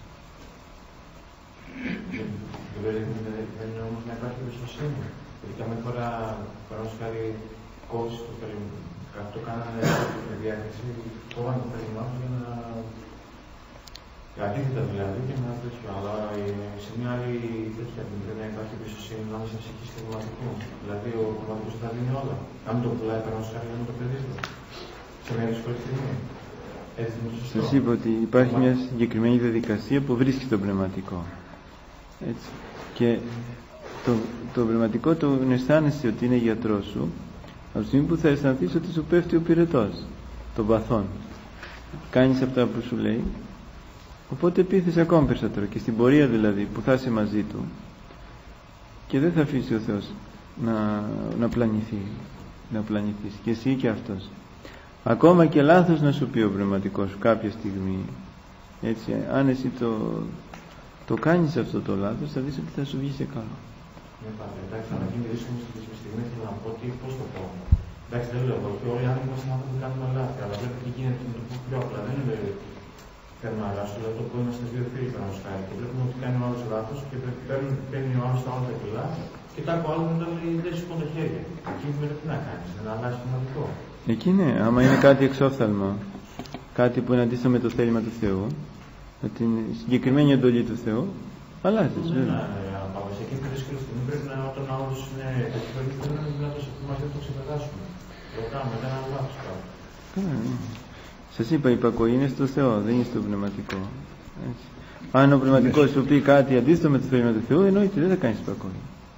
Δεν είναι όμως να υπάρχει εμπιστοσύνη. Γιατί καμία φορά, παραδείγματος χάρη, κόψεις το περιμένουν. Αυτό κάνανε με διάθεση, κόβανε το περιμένουν για να... Αντίθετα δηλαδή και να τέτοιο. Αλλά σε μια άλλη τέτοια πρέπει να υπάρχει εμπιστοσύνη ανάμεσα ψυχής και πνευματικού. Δηλαδή ο πνευματικός θα δίνει όλα. Αν το πουλάει, παραδείγματος χάρη, να το παιδί του. Σε μια δύσκολη στιγμή. Έτσι είναι το σωστό. Σας είπα ότι υπάρχει μια συγκεκριμένη διαδικασία που βρίσκει το πνευματικό. Έτσι. Και το πνευματικό το αισθάνεσαι ότι είναι γιατρός σου από τη στιγμή που θα αισθανθείς ότι σου πέφτει ο πυρετός των παθών. Κάνεις αυτά που σου λέει, οπότε πείθεσαι ακόμη περισσότερο, και στην πορεία δηλαδή που θα είσαι μαζί του και δεν θα αφήσει ο Θεός να πλανηθείς και εσύ και αυτός. Ακόμα και λάθος να σου πει ο πνευματικός σου κάποια στιγμή, έτσι, αν εσύ το κάνεις αυτό το λάθος, θα δεις ότι θα σου βγει σε καλό. Εντάξει, να γίνει δύσκολο στη στιγμή, θέλω να πω ότι πώς το πω. Εντάξει, δεν λέω ότι όλοι οι άνθρωποι είμαστε άνθρωποι που κάνουμε λάθη, αλλά βλέπετε τι γίνεται με το πω πιο απλά. Δεν είναι θέμα λάθος, δηλαδή το που είμαστε 2 φίλοι παραδείγματος και βλέπουμε ότι κάνει ο άλλος λάθος και παίρνει ο άλλος τα όλα τα κιλά και τάκο άλλο μετά λέει δεν σου πω τα χέρια. Εκεί βέβαια τι να κάνεις, να αλλάζει σημαντικό. Εκεί ναι, άμα είναι κάτι εξόφθαλμο, κάτι που είναι αντίστοιχο με το θέλημα του Θεού, με την συγκεκριμένη εντολή του Θεού, αλλάζεις βέβαια. Σε εκείνη τη δύσκολη στιγμή πρέπει να όταν ο άλλος είναι ταχυφωνής, πρέπει να είναι δυνατός αυτό μας δεν το ξεπεράσουμε. Ρωτάμε, δεν είναι λάθος κάτι. Σας είπα, η υπακοή είναι στο Θεό, δεν είναι στο πνευματικό. Έτσι. Αν ο πνευματικός σου πει κάτι αντίστοιχο με το θέλημα του Θεού, εννοείται δεν θα κάνεις υπακοή.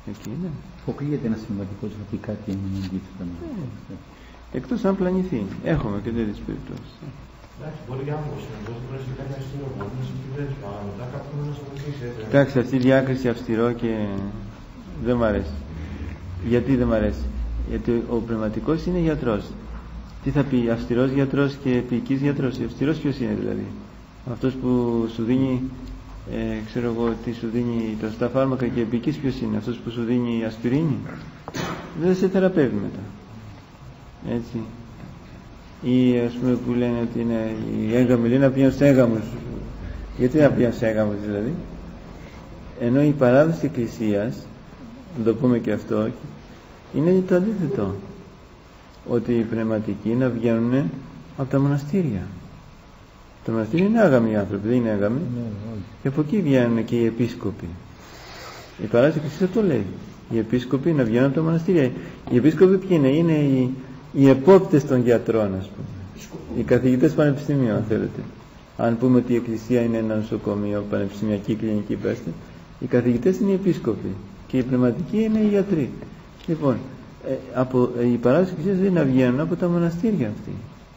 Εκεί είναι. Αποκλείεται ένας συμβατικός να πει κάτι αντίθετο. Εκτός αν πλανηθεί. Έχουμε και τέτοιες περιπτώσεις. Εντάξει, μπορεί και άνθρωπος να δώσει κάτι αυστηρό, μπορεί να συμφιλέσει, αλλά μετά κάποιον να βοηθήσει. Εντάξει, αυτή η διάκριση αυστηρό και δεν μ' αρέσει. Γιατί δεν μ' αρέσει? Γιατί ο πνευματικός είναι γιατρός. Τι θα πει, αυστηρός γιατρός και επικής γιατρός? Αυστηρός ποιος είναι δηλαδή? Αυτός που σου δίνει, ξέρω εγώ, τι σου δίνει τα σωστά φάρμακα, και επικής ποιος είναι? Αυτός που σου δίνει ασπιρίνη? Δεν σε θεραπεύει μετά. Έτσι. Ή ας πούμε που λένε ότι είναι οι έγκαμοι, λένε να πηγαίνουν σε έγκαμους. Γιατί να πηγαίνουν σε έγκαμους δηλαδή? Ενώ η παράδοση της Εκκλησίας, να το πούμε και αυτό, είναι το αντίθετο. Ότι οι πνευματικοί να βγαίνουν από τα μοναστήρια. Τα μοναστήρια είναι άγαμοι οι άνθρωποι, δεν είναι άγαμοι? Και από εκεί βγαίνουν και οι επίσκοποι. Η παράδοση της Εκκλησίας το λέει. Οι επίσκοποι να βγαίνουν από τα μοναστήρια. Οι επίσκοποι ποιοι είναι? Είναι οι επόπτες των γιατρών, ας πούμε. Οι καθηγητές πανεπιστημίου, αν θέλετε. Αν πούμε ότι η Εκκλησία είναι ένα νοσοκομείο, πανεπιστημιακή κλινική, πέστε, οι καθηγητές είναι οι επίσκοποι και οι πνευματικοί είναι οι γιατροί. Λοιπόν, η παράδοση της Εκκλησίας είναι να βγαίνουν από τα μοναστήρια αυτοί.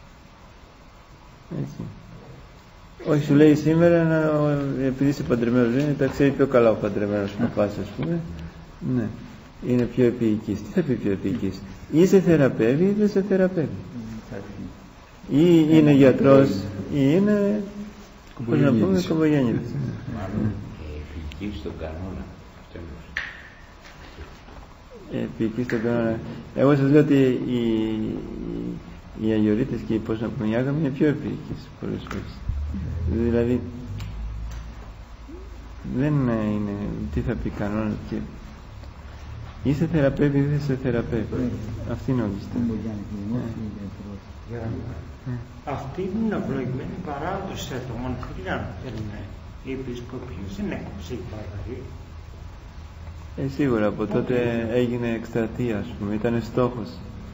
Έτσι. Όχι, σου λέει σήμερα, επειδή είσαι παντρεμένος, τα ξέρει πιο καλά ο παντρεμένος παπάς, ας πούμε. Ναι. Είναι πιο επίοικης. Τι θα πει πιο επίοικης? Ή σε θεραπεύει ή δεν σε θεραπεύει. Ή είναι γιατρός ή είναι, πώς να πούμε, κομπογέννητος. Επικείς στον κανόνα. Επικείς στον κανόνα. Εγώ σας λέω ότι οι αγιορείτες και οι, πώς να πούμε, οι άγαμοι είναι πιο επίοικης πολλές φορές. Δηλαδή δεν είναι, τι θα πει κανόνα, και ή σε θεραπεύει ή δεν σε θεραπεύει. Αυτή είναι όλη η στάση. Αυτή είναι ευλογημένη παράδοση των μοναχιών. Οι επίσκοποι δεν έκοψε η παραδοχή. Σίγουρα από τότε έγινε εκστρατεία, ας πούμε, ήταν στόχος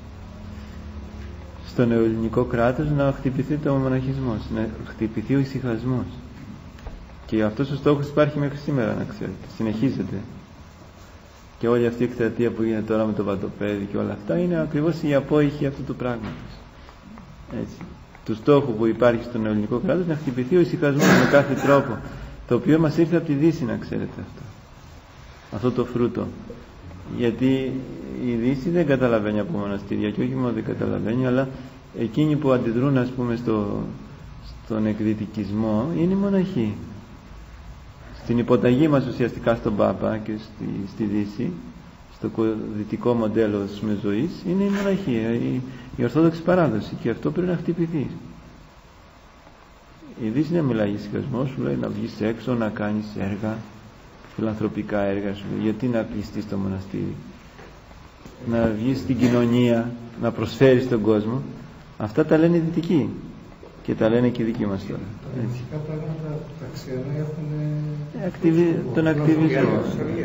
στο νεοελληνικό κράτος να χτυπηθεί το μοναχισμός, να χτυπηθεί ο ησυχασμός. Και αυτός ο στόχος υπάρχει μέχρι σήμερα, να ξέρετε, συνεχίζεται. Και όλη αυτή η εκστρατεία που γίνεται τώρα με το βατοπέδι και όλα αυτά είναι ακριβώς η απόϊχη αυτού του πράγματος. Έτσι. Του στόχου που υπάρχει στο νεοελληνικό κράτος να χτυπηθεί ο ησυχασμός με κάθε τρόπο, το οποίο μας ήρθε από τη Δύση, να ξέρετε αυτό το φρούτο. Γιατί η Δύση δεν καταλαβαίνει από μοναστήρια, και όχι μόνο δεν καταλαβαίνει, αλλά εκείνοι που αντιδρούν, ας πούμε, στον εκδυτικισμό είναι οι μοναχοί. Στην υποταγή μας ουσιαστικά στον Πάπα και στη Δύση, στο δυτικό μοντέλο της ζωής, είναι η μοναχία, η ορθόδοξη παράδοση, και αυτό πρέπει να χτυπηθεί. Η Δύση δεν μιλάει για ησυχασμό, σου λέει να βγεις έξω, να κάνεις έργα, φιλανθρωπικά έργα, σου λέει. Γιατί να κλειστείς στο μοναστήρι? Να βγεις στην κοινωνία, να προσφέρεις στον κόσμο. Αυτά τα λένε οι δυτικοί και τα λένε και οι δικοί μας τώρα. Τα δυτικά πράγματα τα ξένα έχουν τον ακτιβισμό.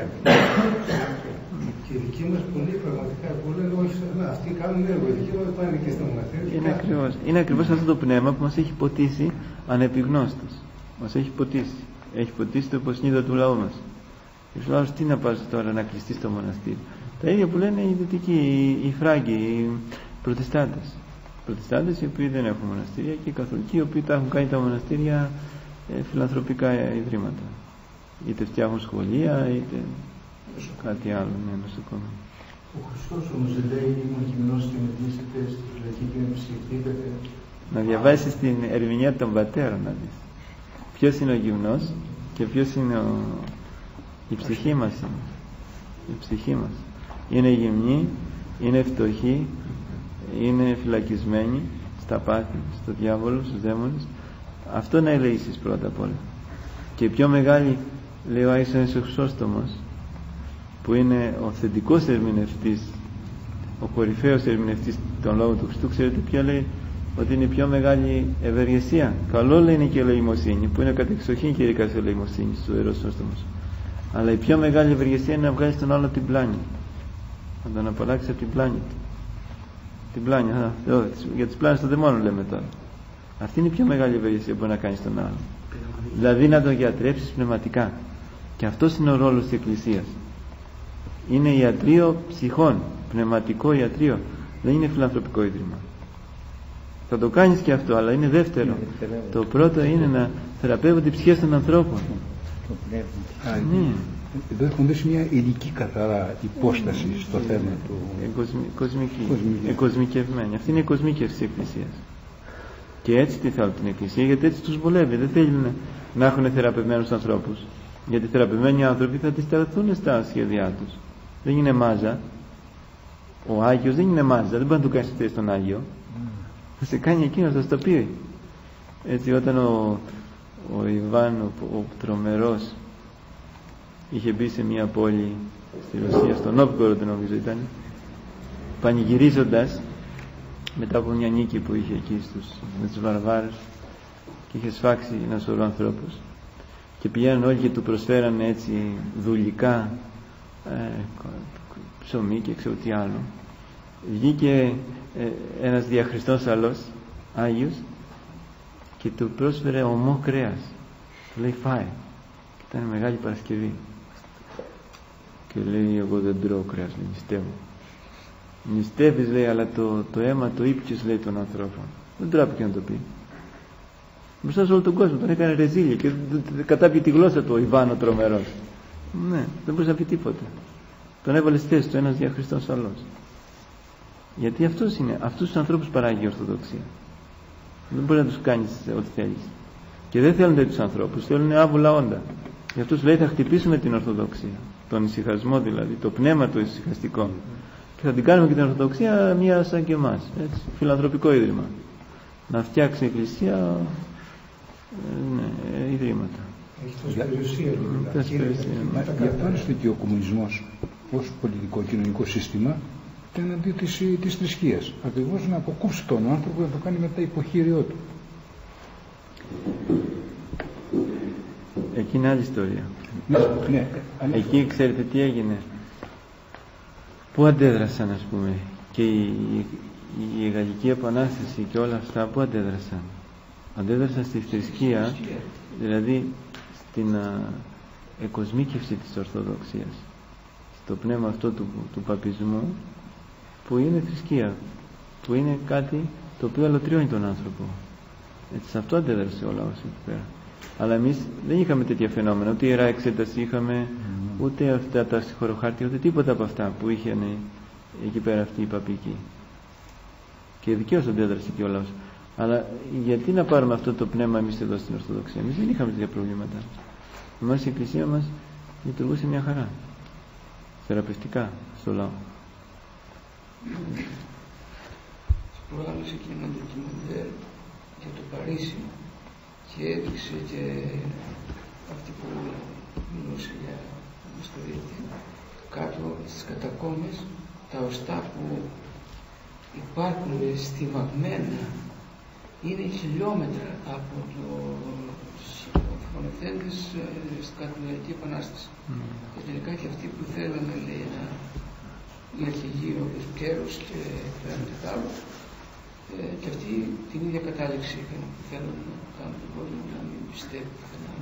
Και οι δικοί μας πολλοί πραγματικά που λένε όχι, αυτοί κάνουν έργο, οι δικοί μας πάνε και στα μοναστήρια. Είναι ακριβώς αυτό το πνεύμα που μας έχει ποτίσει ανεπιγνώστος. Μας έχει ποτίσει. Έχει ποτίσει το υποσυνείδητο του λαού μας. Και σου λέω, τι να πας τώρα να κλειστείς στο μοναστήρι? Τα ίδια που λένε οι δυτικοί, οι Φράγκοι, οι Προτεστάντες. Προτεστάντες οι οποίοι δεν έχουν μοναστήρια, και οι Καθολικοί οι οποίοι τα έχουν κάνει τα μοναστήρια φιλανθρωπικά ιδρύματα. Είτε φτιάχνουν σχολεία, είτε κάτι άλλο, ναι, νοσοκομείο. Ο Χριστός όμως δεν λέει ήμουν γυμνός και με κλείσετε στη φυλακή και με ψυχηθείτε. Να διαβάσεις την ερμηνεία των πατέρων, να δεις ποιος είναι ο γυμνός και ποιος είναι η ψυχή μας είναι. Η ψυχή μας είναι γυμνή, είναι φτωχή, είναι φυλακισμένη στα πάθη, στο διάβολο, στους δαίμονες. Αυτό να ελεήσεις πρώτα απ' όλα. Και η πιο μεγάλη, λέει ο Άγιος Χρυσόστομος, που είναι ο αυθεντικός ερμηνευτής, ο κορυφαίος ερμηνευτής των λόγων του Χριστού, ξέρετε ποια λέει? Ότι είναι η πιο μεγάλη ευεργεσία. Καλό λέει είναι και η ελεημοσύνη, που είναι κατεξοχήν και η δικασία ελεημοσύνη του Ιερός Χρυσόστομος. Αλλά η πιο μεγάλη ευεργεσία είναι να βγάλεις τον άλλο την πλάνη, να τον απαλλάξεις από την πλάνη του. Την πλάνη, για τις πλάνες των δαιμόνων λέμε τώρα. Αυτή είναι η πιο μεγάλη ευεργεσία που μπορεί να κάνεις τον άλλο. Δηλαδή να τον γιατρέψεις πνευματικά. Και αυτός είναι ο ρόλος της Εκκλησίας. Είναι ιατρείο ψυχών, πνευματικό ιατρείο. Δεν είναι φιλανθρωπικό ίδρυμα. Θα το κάνεις και αυτό, αλλά είναι δεύτερο. Το πρώτο είναι να θεραπεύονται οι ψυχές των ανθρώπων. Ναι. Εδώ έχουν δώσει μια ειδική καθαρά υπόσταση στο θέμα του. Εκοσμικευμένη. Αυτή είναι η κοσμίκευση της Εκκλησίας. Και έτσι τι θέλουν την Εκκλησία, γιατί έτσι τους βολεύει. Δεν θέλουν να έχουν θεραπευμένους ανθρώπους. Γιατί θεραπευμένοι άνθρωποι θα αντισταθούν στα σχέδιά τους. Δεν είναι μάζα. Ο Άγιος δεν είναι μάζα. Δεν μπορεί να του κάνει θέση στον Άγιο. Θα σε κάνει εκείνος, θα στο πει. Έτσι όταν ο Ιβάν ο τρομερός είχε μπει σε μια πόλη στη Ρωσία, στον Νόβγκοροντ νομίζω ήταν, πανηγυρίζοντας μετά από μια νίκη που είχε εκεί με τους βαρβάρους και είχε σφάξει ένα σωρό ανθρώπους και πηγαίνουν όλοι και του προσφέρανε έτσι δουλικά ψωμί και ξέρω τι άλλο. Βγήκε ένας διαχριστός άλλος Άγιος και του πρόσφερε ομό κρέας. Του λέει φάει. Και ήταν Μεγάλη Παρασκευή. Και λέει εγώ δεν τρώω κρέας, λέει, νηστεύω. Νηστεύεις, λέει, αλλά το αίμα το ήπιες, λέει, των ανθρώπων. Δεν τράπηκε να το πει. Μπροστά σε όλο τον κόσμο τον έκανε ρεζίλια και κατάπιε τη γλώσσα του ο Ιβάν ο τρομερός. Ναι, δεν μπορούσε να πει τίποτα. Τον έβαλε στη θέση του ένας διαχριστός άλλος. Γιατί αυτούς τους ανθρώπους παράγει η Ορθοδοξία. Δεν μπορεί να τους κάνεις ό,τι θέλεις. Και δεν θέλουν τέτοιους ανθρώπους, θέλουν άβουλα όντα. Γι' αυτούς λέει θα χτυπήσουμε την Ορθοδοξία. Τον ησυχασμό δηλαδή, το πνεύμα του ησυχαστικό. Και θα την κάνουμε και την Ορθοδοξία μια σαν και εμάς. Έτσι, φιλανθρωπικό ίδρυμα. Να φτιάξει η Εκκλησία ιδρύματα. Διαπάνεστε ότι ο κομμουνισμός ως πολιτικό κοινωνικό σύστημα ήταν αντί της θρησκείας. Ακριβώς να αποκούψει τον άνθρωπο, να το κάνει μετά υποχείριό του. Εκεί είναι άλλη ιστορία. Ναι, εκεί ξέρετε τι έγινε. Πού αντέδρασαν, ας πούμε, και η Γαλλική Επανάσταση και όλα αυτά, πού αντέδρασαν? Αντέδρασαν στη θρησκεία, δηλαδή στην εκοσμίκευση της Ορθοδοξίας, στο πνεύμα αυτό του παπισμού, που είναι θρησκεία, που είναι κάτι το οποίο αλωτριώνει τον άνθρωπο. Έτσι, σε αυτό αντέδρασε ο λαός εκεί πέρα. Αλλά εμείς δεν είχαμε τέτοια φαινόμενα, ούτε ιερά εξέταση είχαμε, ούτε αυτά τα συγχωροχάρτια, ούτε τίποτα από αυτά που είχαν εκεί πέρα αυτοί οι παπικοί. Και δικαίως αντέδρασε και ο λαός. Αλλά γιατί να πάρουμε αυτό το πνεύμα εμείς εδώ στην Ορθοδοξία? Εμείς δεν είχαμε τέτοια προβλήματα. Εμάς η Εκκλησία μας λειτουργούσε μια χαρά. Θεραπευτικά στο λαό. Προάλλησε και ένα ντοκιμαντέρ για το Παρίσι και έδειξε και αυτή που μιλούσε για ιστορία κάτω στις κατακόμες τα οστά που υπάρχουν στιβαγμένα είναι χιλιόμετρα από τους φωνηθέντες στην Κατολική Επανάσταση. Και τελικά και αυτοί που θέλανε, λέει, να αρχηγοί όπως Κέρος και πέραν και τα άλλα, και αυτοί την ίδια κατάληξη είχαν, που θέλουν να κάνουν τον κόσμο να μην πιστεύει πουθενά.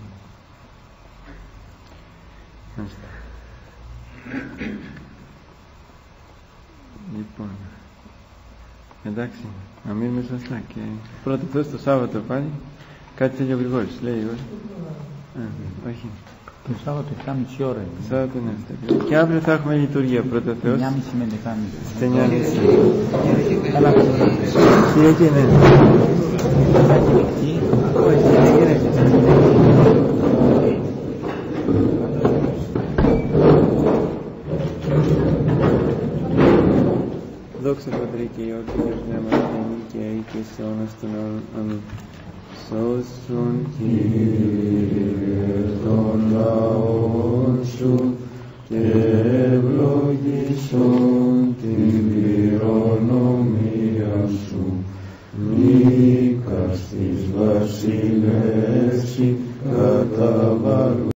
Λοιπόν, εντάξει, να μείνουμε σωστά και πρώτα Θεός το Σάββατο πάλι κάτι θέλει ο Γρηγόρης, λέει όχι. Το Σάββατο 7,5 ώρα είναι. Το Σάββατο είναι. Και αύριο θα έχουμε λειτουργία πρώτα Θεός. 9,5 με 10,5. Στα 9,5. Καλά. Κυριακή, ναι. Δόξα Πατρί και Υιό και Υιός Πνεύματος και αεί και σε όνας των άλλων. Σώσον Κύριε.